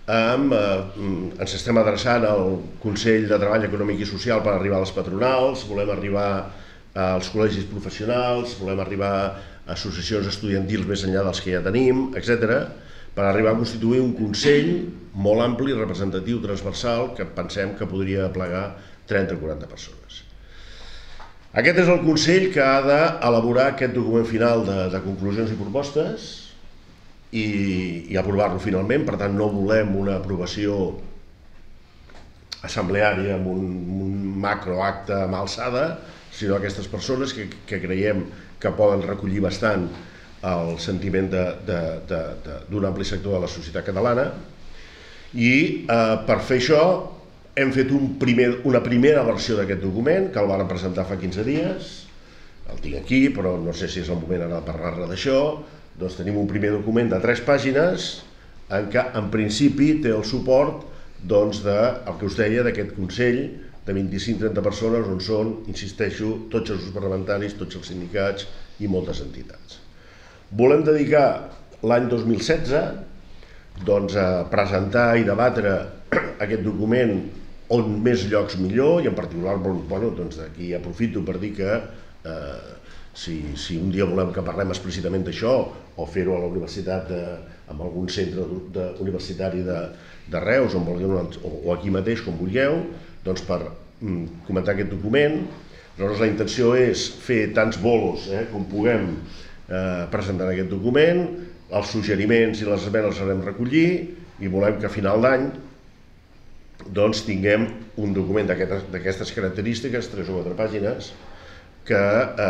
ens estem adreçant al Consell de Treball Econòmic i Social per arribar a les patronals, volem arribar als col·legis professionals, volem arribar a associacions estudiantils més enllà dels que ja tenim, etc., per arribar a constituir un Consell molt ampli, representatiu, transversal, que pensem que podria aplegar 30 o 40 persones. Aquest és el Consell que ha d'elaborar aquest document final de conclusions i propostes i aprovar-lo finalment. Per tant, no volem una aprovació assembleària amb un macroacte a mà alçada, sinó aquestes persones que creiem que poden recollir bastant el sentiment d'un ampli sector de la societat catalana. I per fer això hem fet una primera versió d'aquest document, que el vàrem presentar fa 15 dies, el tinc aquí, però no sé si és el moment ara de parlar-ne d'això. Doncs tenim un primer document de 3 pàgines en què en principi té el suport del que us deia d'aquest Consell de 25-30 persones on són, insisteixo, tots els grups parlamentaris, tots els sindicats i moltes entitats. Volem dedicar l'any 2016 a presentar i debatre aquest document on més llocs millor, i en particular aquí aprofito per dir que si un dia volem que parlem explícitament d'això o fer-ho a la universitat, en algun centre universitari de Reus o aquí mateix, com vulgueu, doncs per comentar aquest document. Llavors la intenció és fer tants bolos com puguem presentant aquest document, els suggeriments i les esmenes els farem recollir i volem que a final d'any tinguem un document d'aquestes característiques, 3 o 4 pàgines, que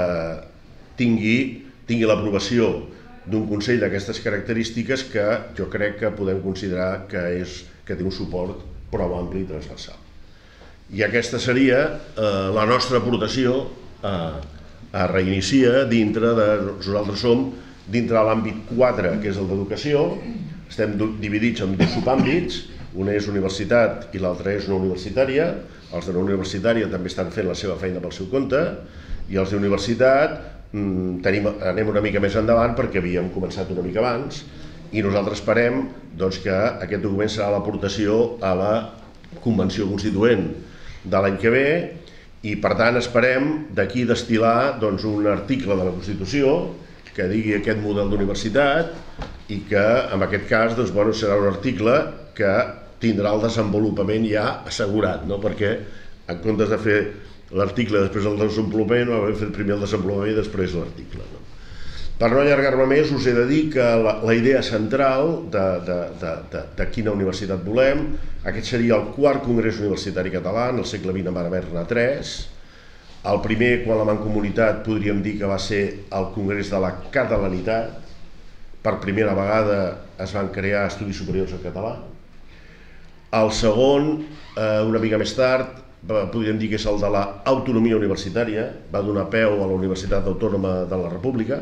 tingui l'aprovació d'un Consell d'aquestes característiques que jo crec que podem considerar que té un suport prou ampli i transversal. I aquesta seria la nostra aportació a Reinicia dintre de... Nosaltres som dintre de l'àmbit 4, que és el d'educació, estem dividits en 2 subàmbits, una és universitat i l'altra és no universitària. Els de no universitària també estan fent la seva feina pel seu compte, i els d'universitat anem una mica més endavant perquè havíem començat una mica abans, i nosaltres esperem que aquest document serà l'aportació a la Convenció Constituent de l'any que ve, i per tant esperem d'aquí destil·lar un article de la Constitució que digui aquest model d'universitat i que en aquest cas serà un article que tindrà el desenvolupament ja assegurat, perquè en comptes de fer l'article després del desenvolupament, ho hem fet primer el desenvolupament i després l'article. Per no allargar-me més, us he de dir que la idea central de quina universitat volem, aquest seria el 4è Congrés Universitari Català, en el segle XX en va haver-ne 3. El primer, quan la Mancomunitat, podríem dir que va ser el Congrés de la Catalanitat. Per primera vegada es van crear estudis superiors en català. El segon, una mica més tard, podríem dir que és el de l'autonomia universitària, va donar peu a la Universitat Autònoma de la República.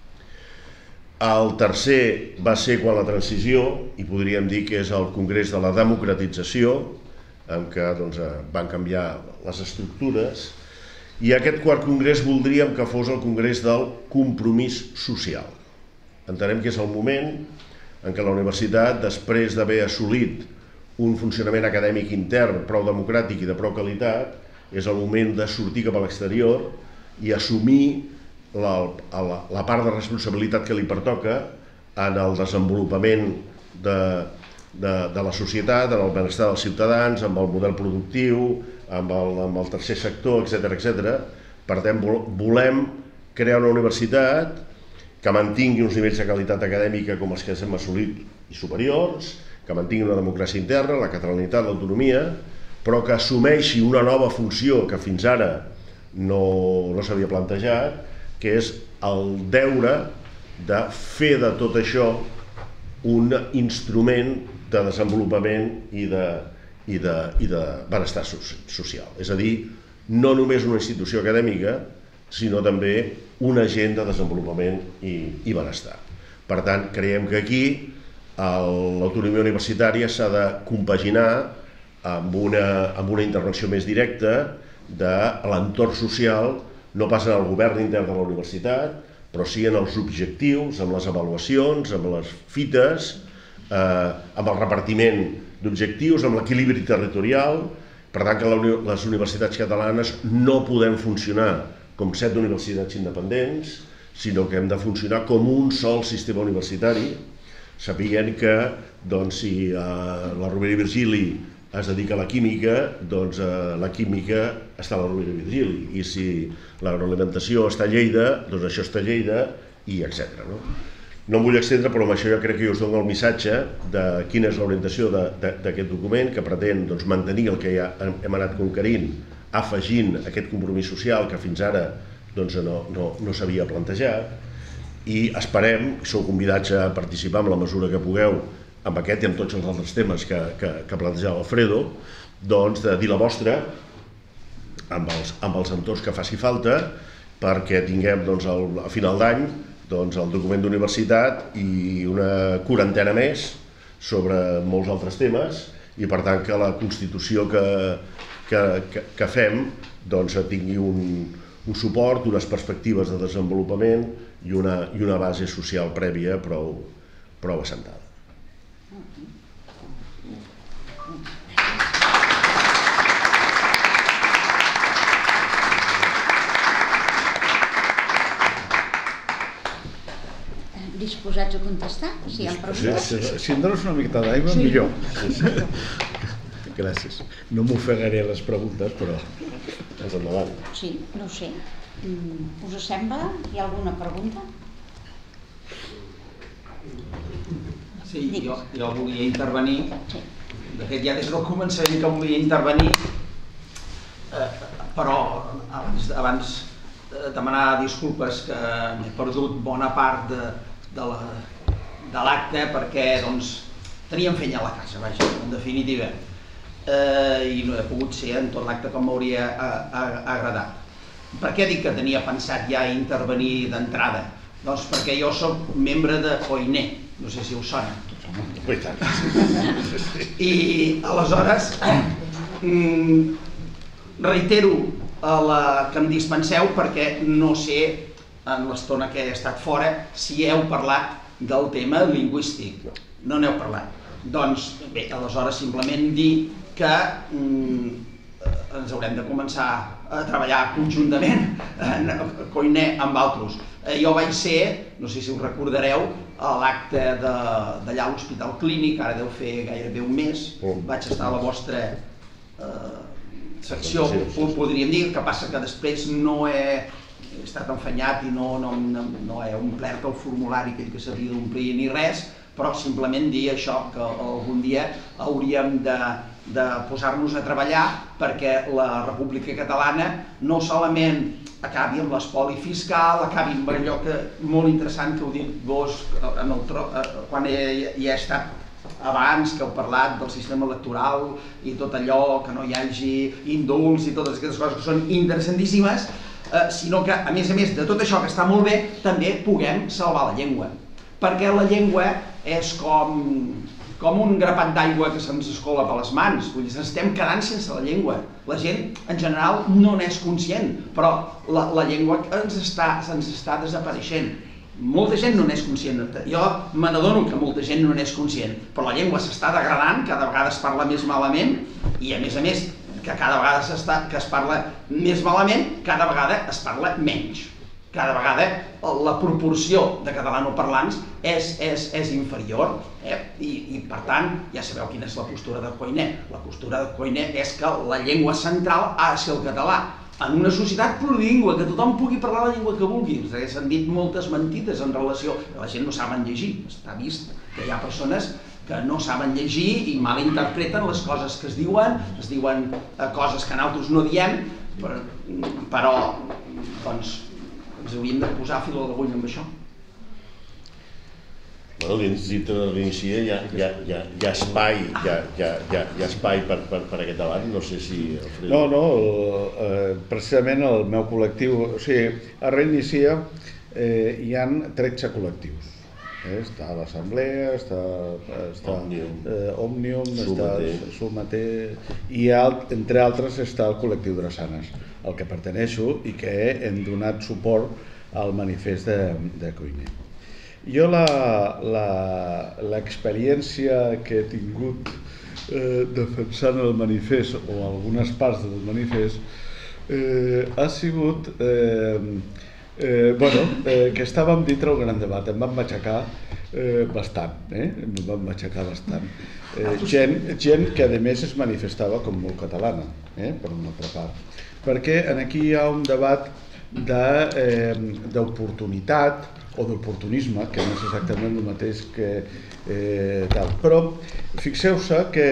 El tercer va ser quan la transició, i podríem dir que és el Congrés de la Democratització, en què van canviar les estructures, i aquest 4è congrés voldríem que fos el Congrés del Compromís Social. Entenem que és el moment en què la universitat, després d'haver assolit un funcionament acadèmic intern prou democràtic i de prou qualitat, és el moment de sortir cap a l'exterior i assumir la part de responsabilitat que li pertoca en el desenvolupament de la societat, en el benestar dels ciutadans, amb el model productiu, amb el tercer sector, etc. Per tant, volem crear una universitat que mantingui uns nivells de qualitat acadèmica com els que hem assolit i superiors, que mantingui una democràcia interna, la catalanitat, l'autonomia, però que assumeixi una nova funció que fins ara no s'havia plantejat, que és el deure de fer de tot això un instrument de desenvolupament i de benestar social. És a dir, no només una institució acadèmica, sinó també un agent de desenvolupament i benestar. Per tant, creiem que aquí l'autonomia universitària s'ha de compaginar amb una intervenció més directa de l'entorn social, no pas en el govern intern de la universitat, però sí en els objectius, amb les avaluacions, amb les fites, amb el repartiment d'objectius, amb l'equilibri territorial. Per tant, que les universitats catalanes no podem funcionar com 7 universitats independents, sinó que hem de funcionar com un sol sistema universitari, sabent que si la Rovira i Virgili es dedica a la química, doncs la química està a la Rovira i Virgili, i si l'agroalimentació està a Lleida, doncs això està a Lleida, i etc. No em vull extendre, però amb això jo crec que us dono el missatge de quina és l'orientació d'aquest document, que pretén mantenir el que ja hem anat conquerint, afegint aquest compromís social que fins ara no s'havia plantejat, i esperem, sou convidats a participar en la mesura que pugueu amb aquest i amb tots els altres temes que plantejava Alfredo, doncs de dir la vostra amb els entorns que faci falta, perquè tinguem a final d'any el document d'universitat i una quarantena més sobre molts altres temes, i per tant que la Constitució que fem tingui un suport, unes perspectives de desenvolupament i una base social prèvia prou assentada. Disposats a contestar, si hi ha preguntes? Si em dones una miqueta d'aigua, millor. Gràcies. No m'ofegaré les preguntes, però... Endavant. Sí, no ho sé. Us sembla? Hi ha alguna pregunta? Sí, jo volia intervenir. De fet, ja des del començament que volia intervenir, però abans demanar disculpes que m'he perdut bona part de l'acte perquè teníem feina a la casa, vaja, en definitiva, i no he pogut ser en tot l'acte com m'hauria agradat. Per què dic que tenia pensat ja intervenir d'entrada? Doncs perquè jo soc membre de Koiné, no sé si us sona. I aleshores reitero que em dispenseu perquè no sé, en l'estona que he estat fora, si heu parlat del tema lingüístic. No n'heu parlat. Doncs bé, aleshores simplement dir que ens haurem de començar a treballar conjuntament Koiné amb altres. Jo vaig ser, no sé si us recordareu, a l'acte d'allà a l'Hospital Clínic, ara deu fer gairebé un mes, vaig estar a la vostra secció, podríem dir, que passa que després no he estat enfanyat i no he omplert el formulari que s'havia d'omplir ni res, però simplement dir això, que algun dia hauríem de posar-nos a treballar perquè la República Catalana no solament acabi amb l'espoli fiscal, acabi amb allò molt interessant que heu dit vos quan hi he estat abans, que heu parlat del sistema electoral i tot allò, que no hi hagi indults i totes aquestes coses que són interessantíssimes, sinó que, a més de tot això que està molt bé, també puguem salvar la llengua. Perquè la llengua és com un grapat d'aigua que se'ns escola per les mans, vull dir, ens estem quedant sense la llengua. La gent, en general, no n'és conscient, però la llengua ens està desapareixent. Molta gent no n'és conscient, jo me n'adono que molta gent no n'és conscient, però la llengua s'està degradant, cada vegada es parla més malament, i a més, que cada vegada que es parla més malament, cada vegada es parla menys. Cada vegada la proporció de catalanoparlants és inferior, i per tant ja sabeu quina és la postura de Koiné. La postura de Koiné és que la llengua central ha de ser el català. En una societat plurilingüe, que tothom pugui parlar la llengua que vulgui. S'han dit moltes mentides en relació a la gent no saben llegir. Està vist que hi ha persones que no saben llegir i malinterpreten les coses que es diuen coses que nosaltres no diem, però doncs ens hauríem de posar fil a l'agulla amb això. Dintre de l'inici hi ha espai per aquest debat, no sé si... No, precisament el meu col·lectiu, o sigui, a Reinicia hi ha 13 col·lectius. Està l'Assemblea, està Òmnium, està Sulmater, i entre altres està el col·lectiu Drassanes, al que perteneixo i que hem donat suport al manifest de Koiné. Jo l'experiència que he tingut defensant el manifest o algunes parts del manifest ha sigut que estàvem dintre un gran debat. Em van matxacar bastant, em van matxacar bastant. Gent que a més es manifestava com molt catalana, per una altra part. Perquè aquí hi ha un debat d'oportunitat o d'oportunisme, que no és exactament el mateix que tal. Però fixeu-se que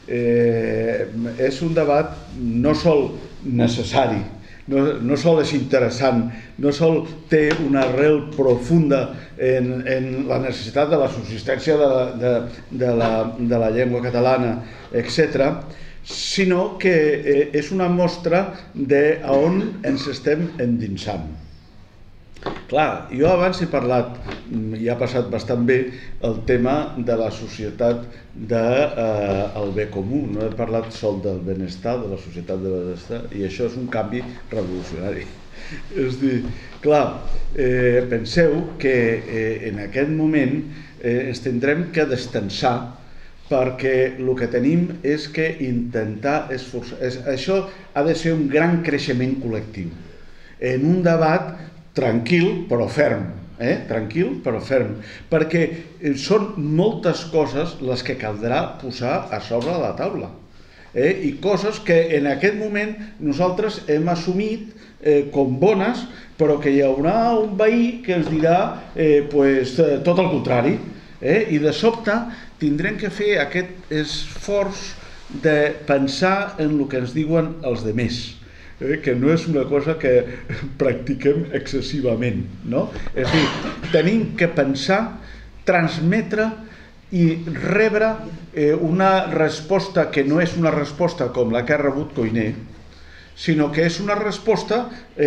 és un debat no sol necessari, no sol és interessant, no sol té una arrel profunda en la necessitat de la subsistència de la llengua catalana, etc., sinó que és una mostra d'on ens estem endinsant. Clar, jo abans he parlat, i ha passat bastant bé, el tema de la societat del bé comú. No he parlat sol del benestar, de la societat del benestar, i això és un canvi revolucionari. És a dir, clar, penseu que en aquest moment ens tindrem que destensar perquè el que tenim és que intentar esforçar. Això ha de ser un gran creixement col·lectiu, en un debat tranquil però ferm, tranquil però ferm, perquè són moltes coses les que caldrà posar a sobre de la taula, i coses que en aquest moment nosaltres hem assumit com bones, però que hi haurà un veí que ens dirà tot el contrari, i de sobte tindrem que fer aquest esforç de pensar en el que ens diuen els demés, que no és una cosa que practiquem excessivament, no? És a dir, tenim que pensar, transmetre i rebre una resposta que no és una resposta com la que ha rebut Koiné, sinó que és una resposta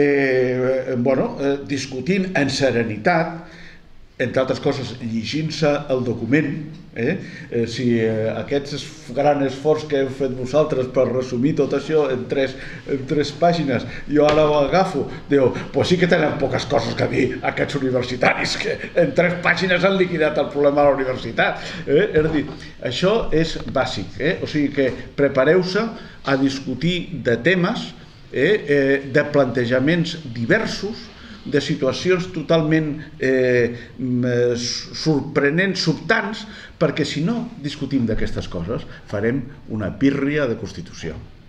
discutint en serenitat, entre altres coses, llegint-se el document. Si aquest gran esforç que heu fet vosaltres per resumir tot això en tres pàgines, jo ara ho agafo, diu, doncs sí que tenen poques coses a dir aquests universitaris, que en 3 pàgines han liquidat el problema de la universitat. És a dir, això és bàsic, o sigui que prepareu-se a discutir de temes, de plantejaments diversos, de situacions totalment sorprenents, sobtants, perquè si no discutim d'aquestes coses farem una pírria de Constitució.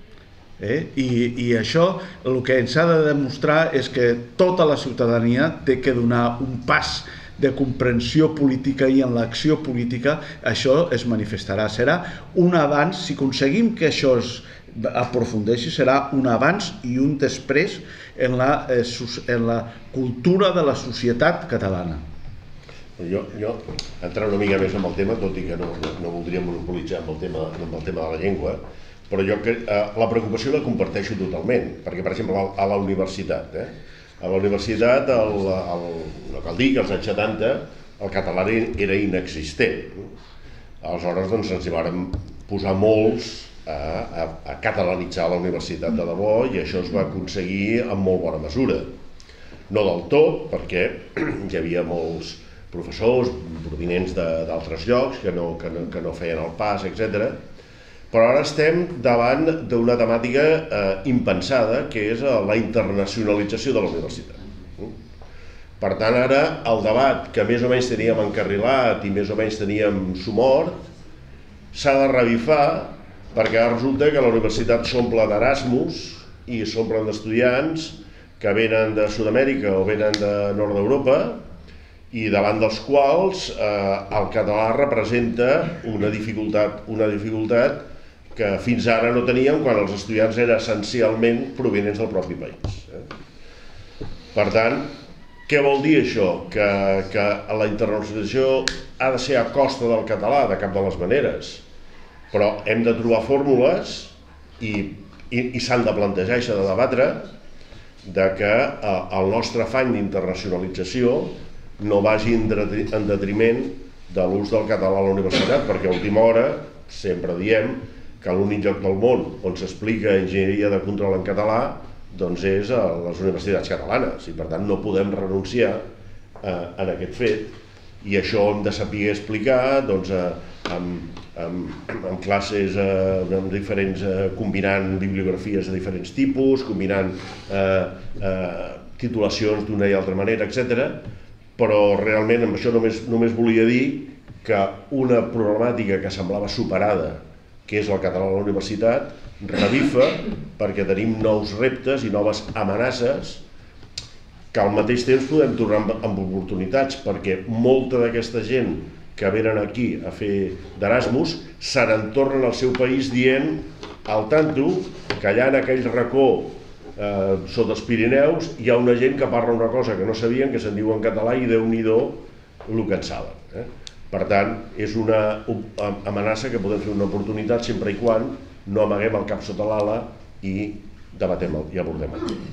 I això el que ens ha de demostrar és que tota la ciutadania té que donar un pas de comprensió política, i en l'acció política això es manifestarà. Serà un abans, si aconseguim que això es aprofundeixi, serà un abans i un després en la cultura de la societat catalana. Jo entrar una mica més en el tema, tot i que no voldria monopolitzar amb el tema de la llengua, però jo la preocupació la comparteixo totalment, perquè, per exemple, a la universitat, no cal dir que als anys 70 el català era inexistent. Aleshores, doncs, ens hi vàrem posar molts a catalanitzar la universitat de debò, i això es va aconseguir en molt bona mesura. No del tot, perquè hi havia molts professors provinents d'altres llocs que no feien el pas, etc. Però ara estem davant d'una temàtica impensada, que és la internacionalització de la universitat. Per tant, ara el debat que més o menys teníem encarrilat i més o menys teníem somort s'ha de revifar, perquè ara resulta que la universitat s'omple d'Erasmus i s'omplen d'estudiants que venen de Sud-amèrica o venen de nord d'Europa, i davant dels quals el català representa una dificultat que fins ara no teníem quan els estudiants eren essencialment provinents del propi país. Per tant, què vol dir això? Que la internacionalització ha de ser a costa del català, de cap de les maneres, però hem de trobar fórmules i s'han de plantejar i s'ha de debatre que el nostre afany d'internacionalització no vagi en detriment de l'ús del català a la universitat, perquè a última hora sempre diem que l'únic lloc del món on s'explica enginyeria de control en català doncs és a les universitats catalanes, i per tant no podem renunciar a aquest fet I això hem de saber explicar amb classes amb diferents, combinant bibliografies de diferents tipus, combinant titulacions d'una i altra manera, etc. Però realment amb això només volia dir que una problemàtica que semblava superada, que és el català a la universitat, revifa perquè tenim nous reptes i noves amenaces que al mateix temps podem tornar amb oportunitats, perquè molta d'aquesta gent que venen aquí a fer d'Erasmus se n'entornen al seu país dient al tanto que allà en aquell racó sota els Pirineus hi ha una gent que parla una cosa que no sabien, que se'n diu en català i Déu-n'hi-do el que en saben. Per tant, és una amenaça que podem fer una oportunitat sempre i quan no amaguem el cap sota l'ala i debatem i abordem el tema.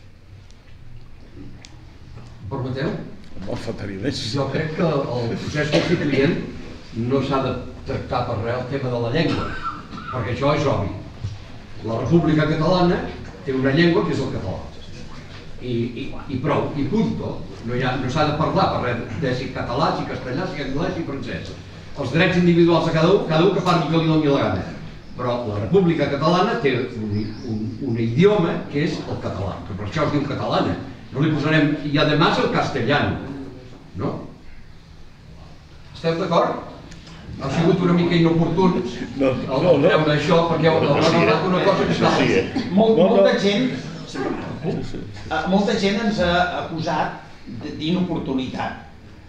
Permeteu? No faltaria més. Jo crec que el procés constituent no s'ha de tractar per res el tema de la llengua, perquè això és obvi. La República Catalana té una llengua que és el català. I prou, i punto. No s'ha de parlar per res de si català, si castellà, si anglès, si francès. Els drets individuals de cada un que parli que li doni la gana. Però la República Catalana té un idioma que és el català, que per això es diu catalana. No li posarem, i además el castellano, no? Esteu d'acord? Ha sigut una mica inoportun treure això perquè heu parlat d'una cosa que està... Molta gent ens ha acusat d'inoportunitat,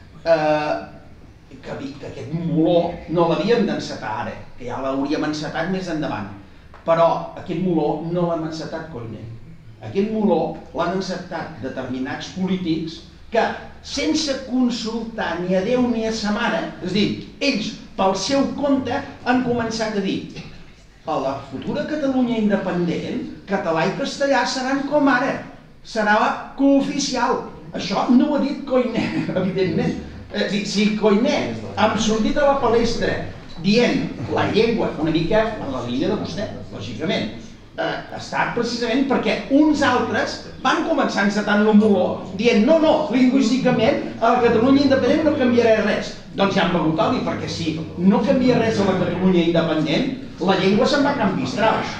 que aquest moló no l'havíem d'encetar ara, que ja l'hauríem encetat més endavant, però aquest moló no l'hem encetat coine. Aquest moló l'han encetat determinats polítics que, sense consultar ni a Déu ni a sa mare, és a dir, ells pel seu compte han començat a dir a la futura Catalunya independent, català i castellà seran com ara, serà cooficial. Això no ho ha dit Koiné, evidentment. Si Koiné hem sortit a la palestra dient la llengua una mica en la línia de vostè, lògicament, ha estat precisament perquè uns altres van començar encetant el moló dient no, lingüísticament a la Catalunya independent no canviarà res. Doncs ja han begut oli, perquè si no canvia res a la Catalunya independent, la llengua se'n va canviar estraus.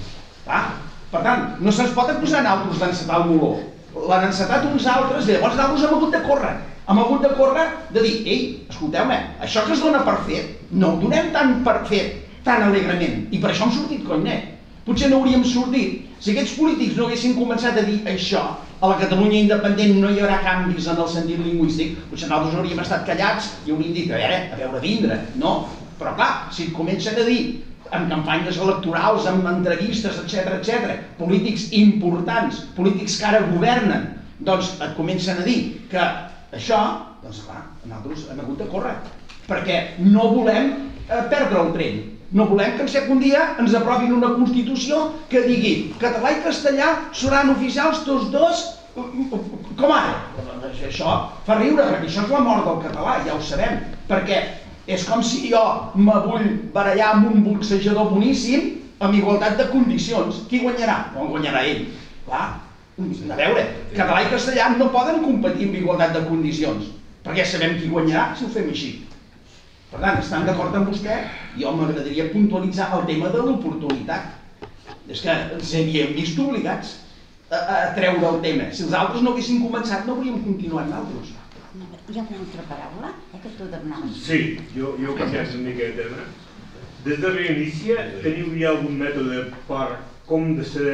Per tant, no se'ns pot acusar a altres d'encetar el moló. L'han encetat uns altres i llavors nosaltres hem hagut de córrer. Hem hagut de córrer de dir, ei, escolteu-me, això que es dona per fet, no ho donem tan per fet, tan alegrement. I per això hem sortit Koiné. Potser no hauríem sortit. Si aquests polítics no haguessin començat a dir això, a la Catalunya independent no hi haurà canvis en el sentit lingüístic, potser nosaltres hauríem estat callats i hauríem dit, a veure vindre, no? Però clar, si comencen a dir en campanyes electorals, en entrevistes, etc., polítics importants, polítics que ara governen, doncs et comencen a dir que això, doncs clar, nosaltres hem hagut de córrer, perquè no volem perdre el tren. No volem que en sec un dia ens aprovin una Constitució que digui català i castellà seran oficials tots dos com ara. Això fa riure, perquè això és la mort del català, ja ho sabem, perquè és com si jo me vull barallar amb un boxejador boníssim amb igualtat de condicions. Qui guanyarà? No guanyarà ell. Clar, a veure, català i castellà no poden competir amb igualtat de condicions, perquè sabem qui guanyarà si ho fem així. Per tant, estan d'acord amb vostè? Jo m'agradaria puntualitzar el tema de l'oportunitat. És que ens havíem vist obligats a treure el tema. Si els altres no haguessin començat, no hauríem continuat nosaltres. Hi ha una altra paraula que tu demanaves? Sí, jo canviaré una mica de tema. Des de l'inici, teniu ja algun mètode per com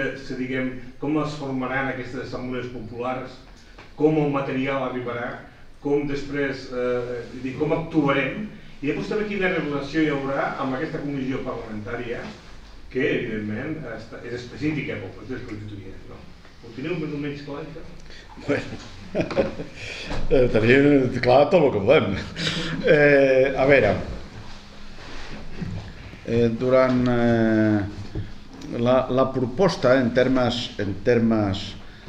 es formaran aquestes assemblees populars, com el material arribarà, com després, com actuarem, i després també quina relació hi haurà amb aquesta comissió parlamentària que, evidentment, és específica pel procés constituent. Ho teniu més o menys clar, això? Bé, tenim clar tot el que volem. A veure, durant la proposta en termes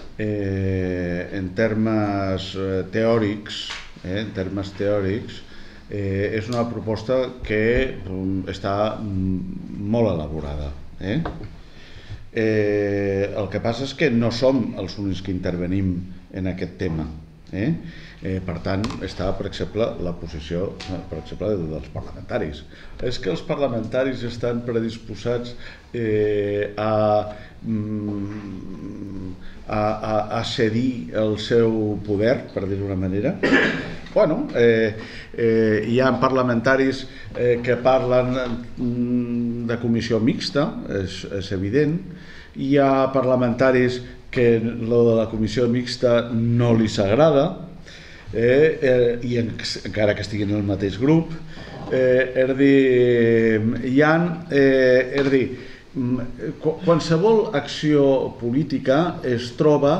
teòrics, és una proposta que està molt elaborada. El que passa és que no som els únics que intervenim en aquest tema. Per tant, està, per exemple, la posició dels parlamentaris. És que els parlamentaris estan predisposats a cedir el seu poder, per dir-ho d'una manera. Bueno, hi ha parlamentaris que parlen de comissió mixta, és evident. Hi ha parlamentaris que lo de la comissió mixta no li s'agrada, i encara que estiguin en el mateix grup. Qualsevol acció política es troba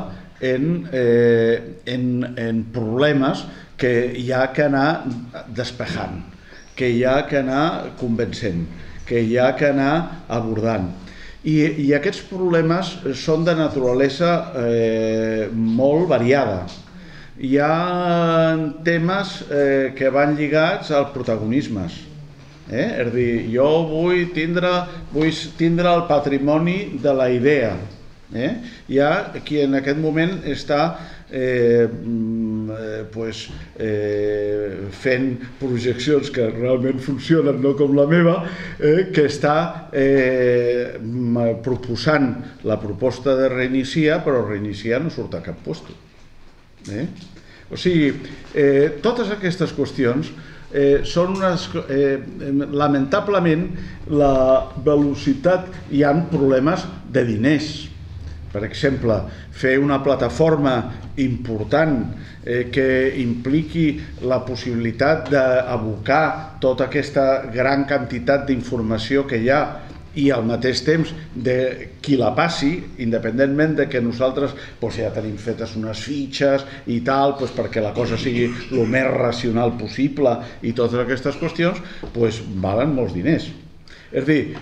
en problemes que hi ha que anar despejant, que hi ha que anar convencent, que hi ha que anar abordant. I aquests problemes són de naturalesa molt variada. Hi ha temes que van lligats als protagonismes. És a dir, jo vull tindre el patrimoni de la idea. Hi ha qui en aquest moment està fent projeccions que realment funcionen, no com la meva, que està proposant la proposta de reiniciar, però reiniciar no surt a cap puesto. O sigui, totes aquestes qüestions són unes... Lamentablement, la velocitat, hi ha problemes de diners. Per exemple, fer una plataforma important que impliqui la possibilitat d'abocar tota aquesta gran quantitat d'informació que hi ha i al mateix temps de qui la passi, independentment de que nosaltres ja tenim fetes unes fitxes i tal, perquè la cosa sigui el més racional possible i totes aquestes qüestions, valen molts diners. És a dir,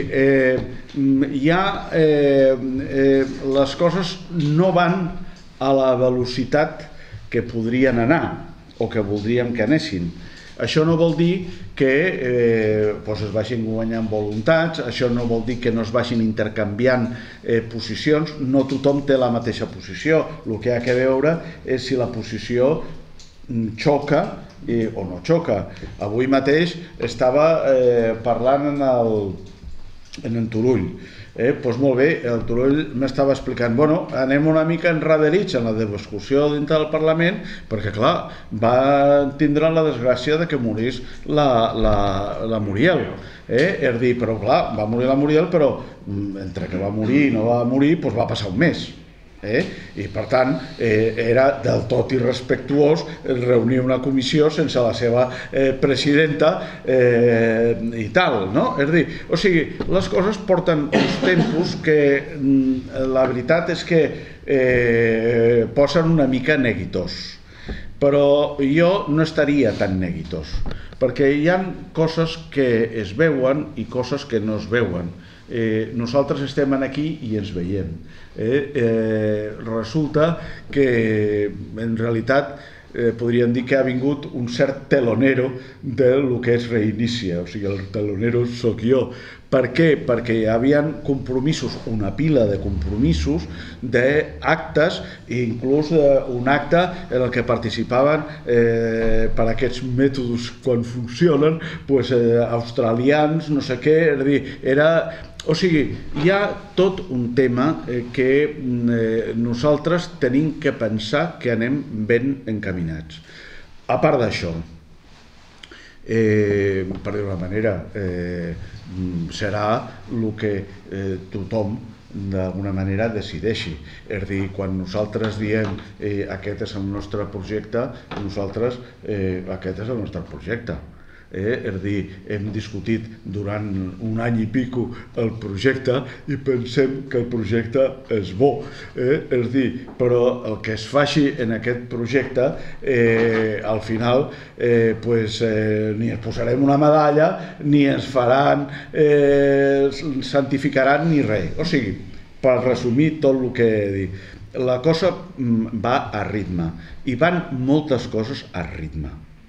les coses no van a la velocitat que podrien anar o que voldríem que anessin. Això no vol dir que es vagin guanyant voluntats, això no vol dir que no es vagin intercanviant posicions, no tothom té la mateixa posició. El que ha de veure és si la posició xoca o no xoca. Avui mateix estava parlant en Turull. Doncs molt bé, el Turull m'estava explicant, anem una mica enraderits en la discussió dintre del Parlament, perquè clar, va tindre la desgràcia de que morís la Muriel. És a dir, però clar, va morir la Muriel, però entre que va morir i no va morir, va passar un mes. I per tant era del tot irrespectuós reunir una comissió sense la seva presidenta i tal, no? És a dir, o sigui, les coses porten uns tempos que la veritat és que posen una mica neguitós, però jo no estaria tan neguitós, perquè hi ha coses que es veuen i coses que no es veuen. Nosaltres estem aquí i ens veiem. Resulta que en realitat podríem dir que ha vingut un cert telonero del que és Reinicia, o sigui, el telonero sóc jo. Per què? Perquè hi havia compromisos, una pila de compromisos, d'actes, inclús un acte en el que participaven per aquests mètodes quan funcionen, australians, no sé què, és a dir, era... O sigui, hi ha tot un tema que nosaltres tenim que pensar que anem ben encaminats. A part d'això, per dir-ho d'una manera, serà el que tothom d'alguna manera decideixi. És a dir, quan nosaltres diem aquest és el nostre projecte, nosaltres aquest és el nostre projecte. És a dir, hem discutit durant un any i pico el projecte i pensem que el projecte és bo. És a dir, però el que es faci en aquest projecte, al final, ni ens posarem una medalla, ni ens faran, santificaran, ni res. O sigui, per resumir tot el que he dit, la cosa va a ritme, i van moltes coses a ritme.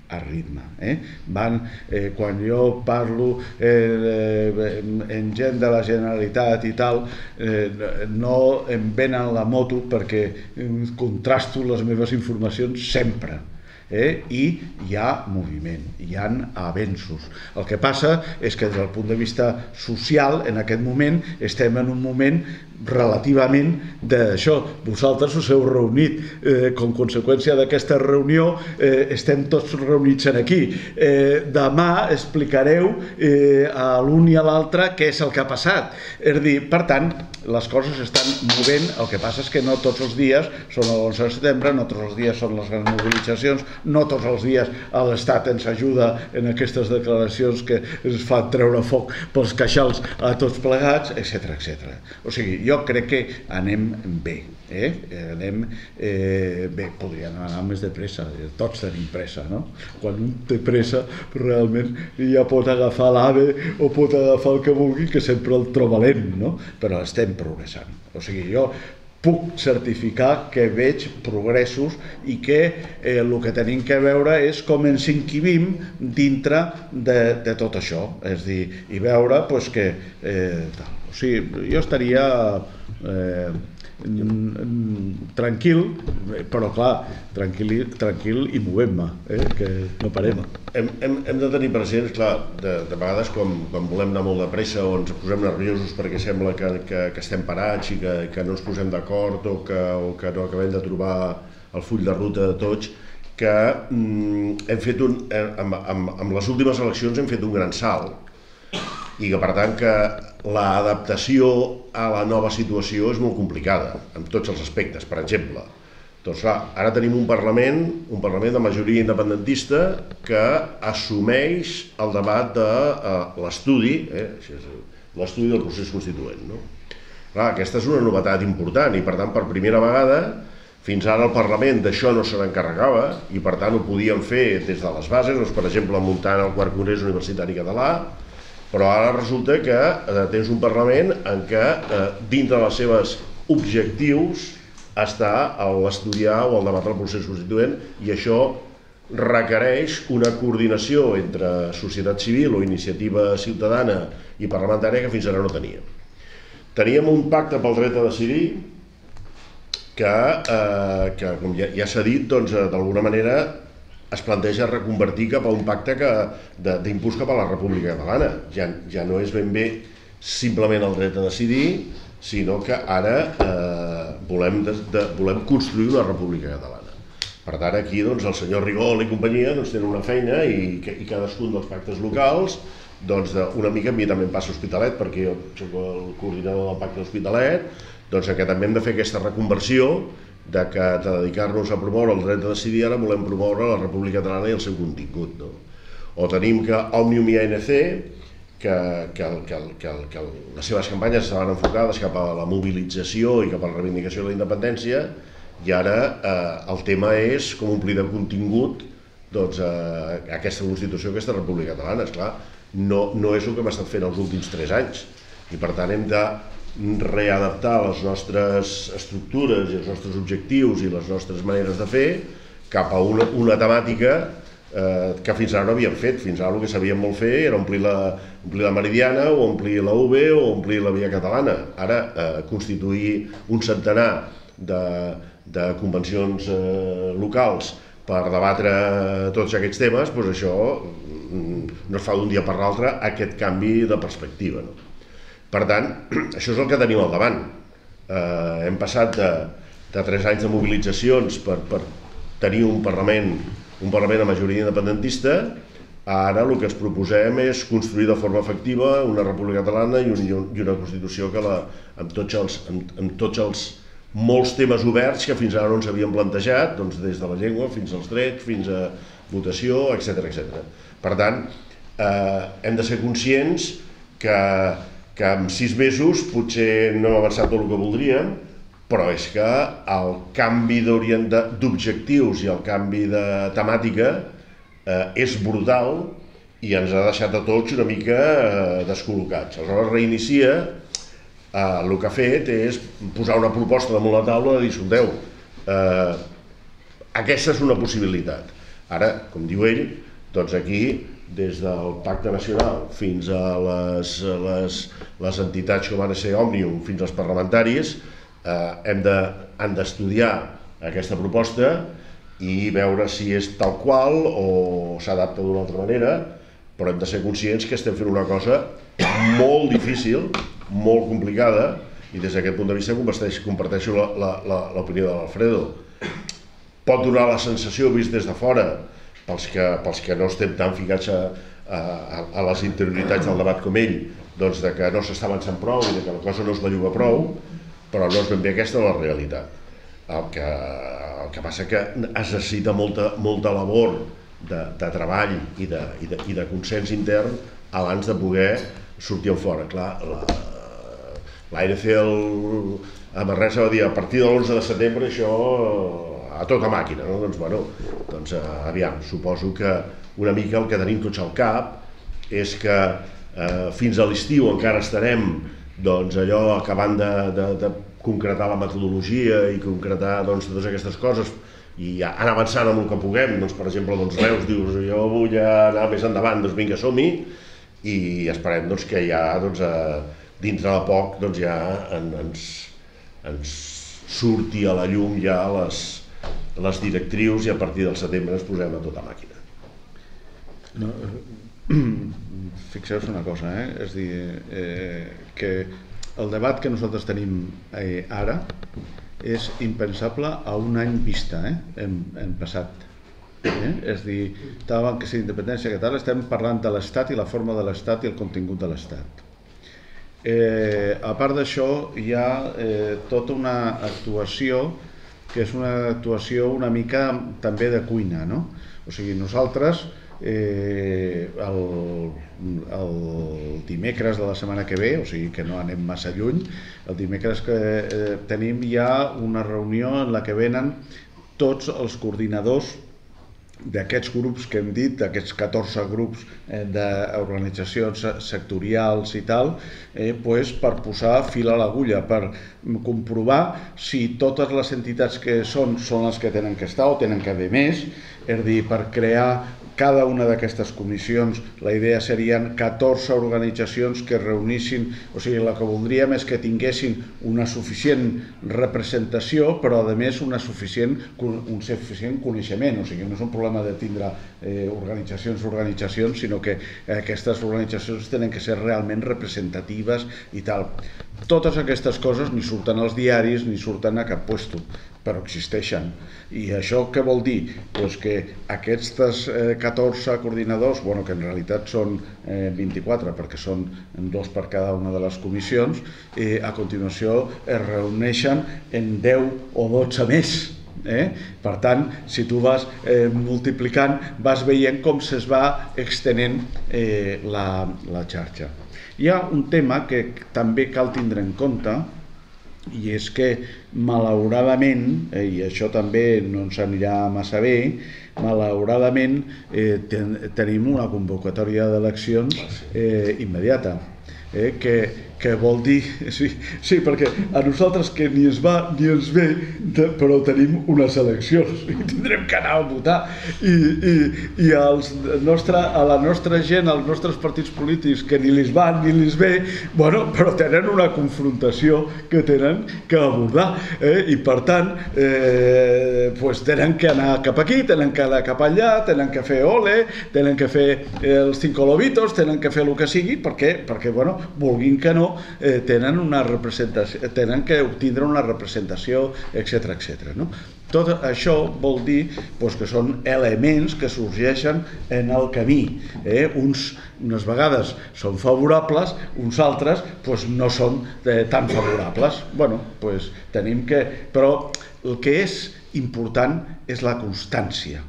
a ritme. Quan jo parlo en gent de la Generalitat i tal, no em venen la moto perquè contrasto les meves informacions sempre. I hi ha moviment, hi ha avenços. El que passa és que des del punt de vista social, en aquest moment, estem en un moment relativament d'això. Vosaltres us heu reunit, com a conseqüència d'aquesta reunió estem tots reunits aquí. Demà explicareu a l'un i a l'altre què és el que ha passat. És a dir, per tant, les coses estan movent, el que passa és que no tots els dies són el 11 de setembre, no tots els dies són les grans mobilitzacions, no tots els dies l'Estat ens ajuda en aquestes declaracions que ens fan treure foc pels queixals a tots plegats, etc. O sigui, jo crec que anem bé. Anem bé, podríem anar més de pressa, tots tenim pressa, no? Quan un té pressa realment ja pot agafar l'AVE o pot agafar el que vulgui, que sempre el troba lent, no? Però estem progressant. O sigui, jo puc certificar que veig progressos i que el que tenim que veure és com ens encabim dintre de tot això, és a dir, i veure que... O sigui, jo estaria tranquil, però clar, tranquil i movent-me, que no parem. Hem de tenir presents, clar, de vegades quan volem anar molt de pressa o ens posem nerviosos perquè sembla que estem parats i que no ens posem d'acord o que no acabem de trobar el full de ruta de tots, que hem fet amb les últimes eleccions hem fet un gran salt i que per tant que l'adaptació a la nova situació és molt complicada en tots els aspectes. Per exemple, doncs clar, ara tenim un Parlament de majoria independentista que assumeix el debat de l'estudi del procés constituent. Clar, aquesta és una novetat important i per tant per primera vegada fins ara el Parlament d'això no se n'encarregava i per tant ho podíem fer des de les bases, per exemple muntant el quart Congrés Universitari Català, però ara resulta que tens un Parlament en què dintre dels seus objectius està l'estudiar o el debat del procés constituent i això requereix una coordinació entre societat civil o iniciativa ciutadana i parlamentària que fins ara no teníem. Teníem un pacte pel dret a decidir que com ja s'ha dit, d'alguna manera es planteja reconvertir cap a un pacte d'impuls cap a la República Catalana. Ja no és ben bé simplement el dret a decidir, sinó que ara volem construir una República Catalana. Per tant, aquí el senyor Rigol i companyia tenen una feina i cadascun dels pactes locals una mica, a mi també em passa Hospitalet, perquè jo soc el coordinador del pacte d'Hospitalet, que també hem de fer aquesta reconversió de dedicar-nos a promoure el dret a decidir, ara volem promoure la República Catalana i el seu contingut. O tenim que Òmnium i ANC, que les seves campanyes estaven enfocades cap a la mobilització i cap a la reivindicació de la independència, i ara el tema és com omplir de contingut aquesta Constitució, aquesta República Catalana. Esclar, no és el que hem estat fent els últims 3 anys, i per tant hem de readaptar les nostres estructures i els nostres objectius i les nostres maneres de fer cap a una temàtica que fins ara no havíem fet. Fins ara el que sabíem molt fer era omplir la Meridiana o omplir la UB o omplir la Via Catalana. Ara, constituir un centenar de convencions locals per debatre tots aquests temes, això no es fa d'un dia per l'altre, aquest canvi de perspectiva. Per tant, això és el que tenim al davant. Hem passat de 3 anys de mobilitzacions per tenir un Parlament a majoria independentista. Ara el que ens proposem és construir de forma efectiva una República Catalana i una Constitució que amb tots els molts temes oberts que fins ara no ens havíem plantejat, des de la llengua fins als drets, fins a votació, etc. Per tant, hem de ser conscients que en 6 mesos potser no hem avançat tot el que voldríem, però és que el canvi d'objectius i el canvi de temàtica és brutal i ens ha deixat a tots una mica descol·locats. Aleshores reinicia, el que ha fet és posar una proposta damunt la taula de dir, escolteu, aquesta és una possibilitat. Ara, com diu ell, doncs aquí, des del Pacte Nacional fins a les entitats com ha de ser Òmnium, fins als parlamentaris, han d'estudiar aquesta proposta i veure si és tal qual o s'adapta d'una altra manera, però hem de ser conscients que estem fent una cosa molt difícil, molt complicada, i des d'aquest punt de vista comparteixo l'opinió de l'Alfredo. Pot donar la sensació, vist des de fora, pels que no estem tan ficats a les interioritats del debat com ell, doncs que no s'està avançant prou i que la cosa no es belluga prou, però no és ben bé aquesta la realitat. El que passa que es necessita molta labor de treball i de consens intern abans de poder sortir en fora. Clar, l'ANC a Manresa va dir a partir de l'11 de setembre això a tota màquina, no? Doncs aviam, suposo que una mica el que tenim tots al cap és que fins a l'estiu encara estarem allò acabant de concretar la metodologia i concretar totes aquestes coses i anar avançant amb el que puguem. Per exemple, Reus dius jo vull anar més endavant, doncs vinga, som-hi, i esperem que ja dintre de poc ja ens surti a la llum ja les directrius i a partir del setembre ens posem a tota màquina. Fixeu-vos una cosa, és a dir, que el debat que nosaltres tenim ara és impensable a un any vista, en passat. És a dir, estàvem que si independència que tal, estem parlant de l'Estat i la forma de l'Estat i el contingut de l'Estat. A part d'això, hi ha tota una actuació que és una actuació una mica també de cuina, no? O sigui, nosaltres el dimecres de la setmana que ve, o sigui que no anem massa lluny, el dimecres que tenim ja una reunió en la que venen tots els coordinadors d'aquests grups que hem dit, d'aquests 14 grups d'organitzacions sectorials i tal, per posar fil a l'agulla, per comprovar si totes les entitats que són les que tenen que estar o tenen que haver més, és a dir, per crear cada una d'aquestes comissions. La idea serien 14 organitzacions que reunissin, o sigui, el que voldríem és que tinguessin una suficient representació, però a més un suficient coneixement, o sigui, no és un problema de tindre organitzacions, sinó que aquestes organitzacions tenen que ser realment representatives i tal. Totes aquestes coses ni surten als diaris ni surten a cap puesto, però existeixen. I això què vol dir? Doncs que aquests 14 coordinadors, que en realitat són 24 perquè són 2 per cada una de les comissions, a continuació es reuneixen en 10 o 12 més. Per tant, si tu vas multiplicant, vas veient com se's va extenent la xarxa. Hi ha un tema que també cal tindre en compte, i és que malauradament, i això també no ens anirà massa bé, malauradament tenim una convocatòria d'eleccions immediata, que vol dir, sí, perquè a nosaltres que ni ens va ni ens ve, però tenim unes eleccions i tindrem que anar a votar, i a la nostra gent, als nostres partits polítics que ni li va ni li ve, però tenen una confrontació que tenen que abordar, i per tant tenen que anar cap aquí, tenen que anar cap allà, tenen que fer ole, tenen que fer els cinco lobitos, tenen que fer el que sigui, perquè vulguin que no, tenen que obtindre una representació, etc. Tot això vol dir que són elements que sorgeixen en el camí. Unes vegades són favorables, uns altres no són tan favorables. Però el que és important és la constància.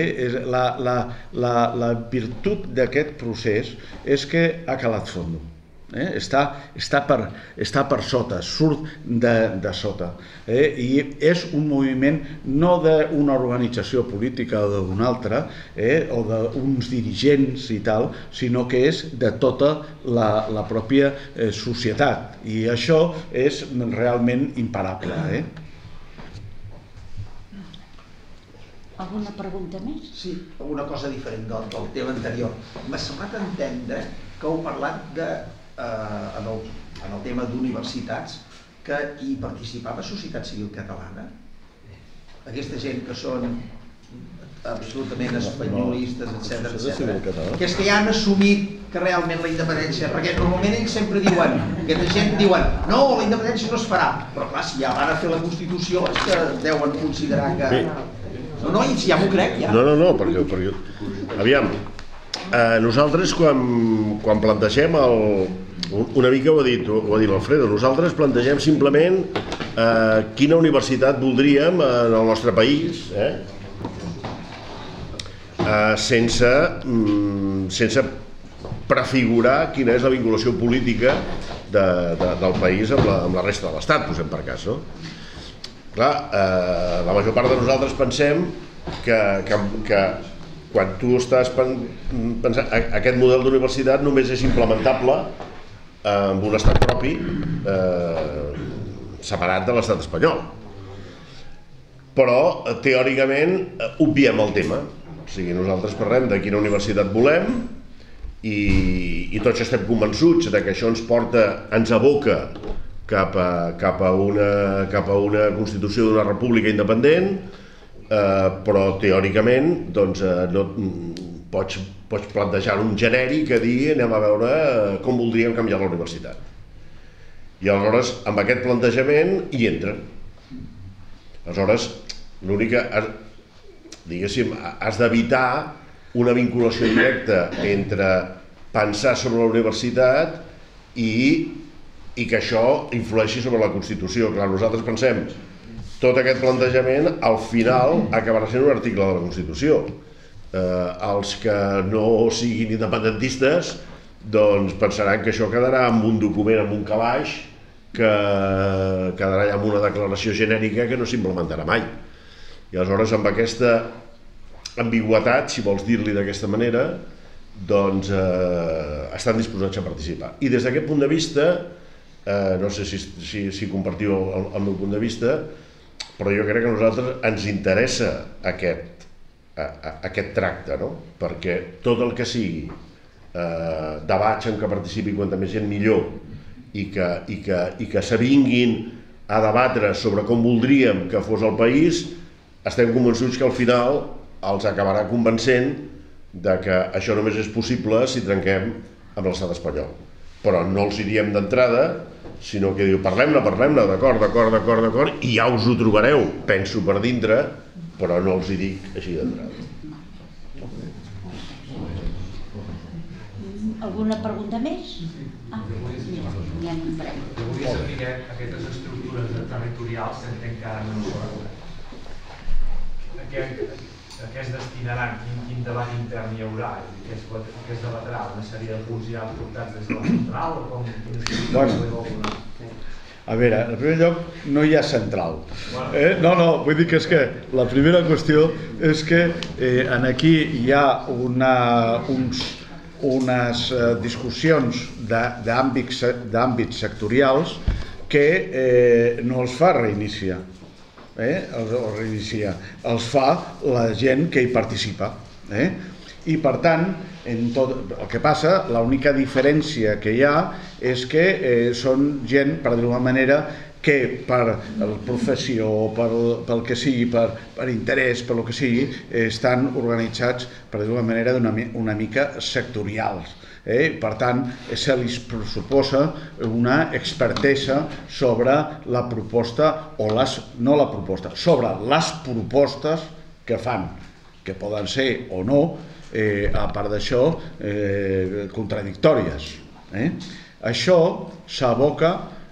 La virtut d'aquest procés és que ha calat fondo. Està per sota, surt de sota, i és un moviment no d'una organització política o d'una altra o d'uns dirigents i tal, sinó que és de tota la pròpia societat, i això és realment imparable. Alguna pregunta més? Sí, alguna cosa diferent del tema anterior. M'ha semblat entendre que heu parlat en el tema d'universitats que hi participava societat civil catalana. Aquesta gent que són absolutament espanyolistes, etc. Que és que ja han assumit que realment la independència, perquè normalment ells sempre diuen, aquesta gent diuen, no, la independència no es farà, però clar, si ja van a fer la Constitució és que deuen considerar que... No, ja m'ho crec, ja. No, perquè... Aviam, nosaltres quan plantegem una mica ho ha dit l'Alfredo, nosaltres plantegem simplement quina universitat voldríem en el nostre país, sense prefigurar quina és la vinculació política del país amb la resta de l'Estat, posem per cas, no? Clar, la major part de nosaltres pensem que quan tu estàs pensant aquest model d'universitat només és implementable amb un estat propi separat de l'estat espanyol. Però, teòricament, obviem el tema. O sigui, nosaltres parlem de quina universitat volem i tots estem convençuts que això ens aboca cap a una Constitució d'una república independent, però teòricament pots plantejar un genèric a dir anem a veure com voldríem canviar la universitat. I aleshores amb aquest plantejament hi entren. Aleshores l'únic que, diguéssim, has d'evitar una vinculació directa entre pensar sobre la universitat i que això influeixi sobre la Constitució. Clar, nosaltres pensem tot aquest plantejament al final acabarà sent un article de la Constitució. Els que no siguin independentistes doncs pensaran que això quedarà en un document, en un calaix, que quedarà ja en una declaració genèrica que no s'implementarà mai. I aleshores amb aquesta ambigüitat, si vols dir-li d'aquesta manera, doncs estan disposats a participar. I des d'aquest punt de vista, no sé si compartiu el meu punt de vista, però jo crec que a nosaltres ens interessa aquest tracte, no? Perquè tot el que sigui debats en què participi quanta més gent millor i que s'avinguin a debatre sobre com voldríem que fos el país, estem convençuts que al final els acabarà convencent de que això només és possible si trenquem amb l'estat espanyol. Però no els hi diem d'entrada, sinó que diu parlem-ne, d'acord, i ja us ho trobareu, penso per dintre, però no els hi dic així d'entrada. Alguna pregunta més? Ja no en farem. Jo volia saber que aquestes estructures territorials s'entén que ara no són. A què es destinaran? Quin debat intern hi haurà? Què es debatrà? Una sèrie de punts ja portats des de la central? A veure, en primer lloc, no hi ha central. No, vull dir que és que la primera qüestió és que aquí hi ha unes discussions d'àmbits sectorials que no els fa reiniciar. Els fa la gent que hi participa. I per tant, el que passa, l'única diferència que hi ha és que són gent, per dir-ho d'una manera, que per professió, pel que sigui, per interès, per el que sigui, estan organitzats, per dir-ho d'una manera, una mica sectorials. Per tant, se li pressuposa una expertesa sobre la proposta, no la proposta, sobre les propostes que fan, que poden ser o no, a part d'això, contradictòries. Això s'aboca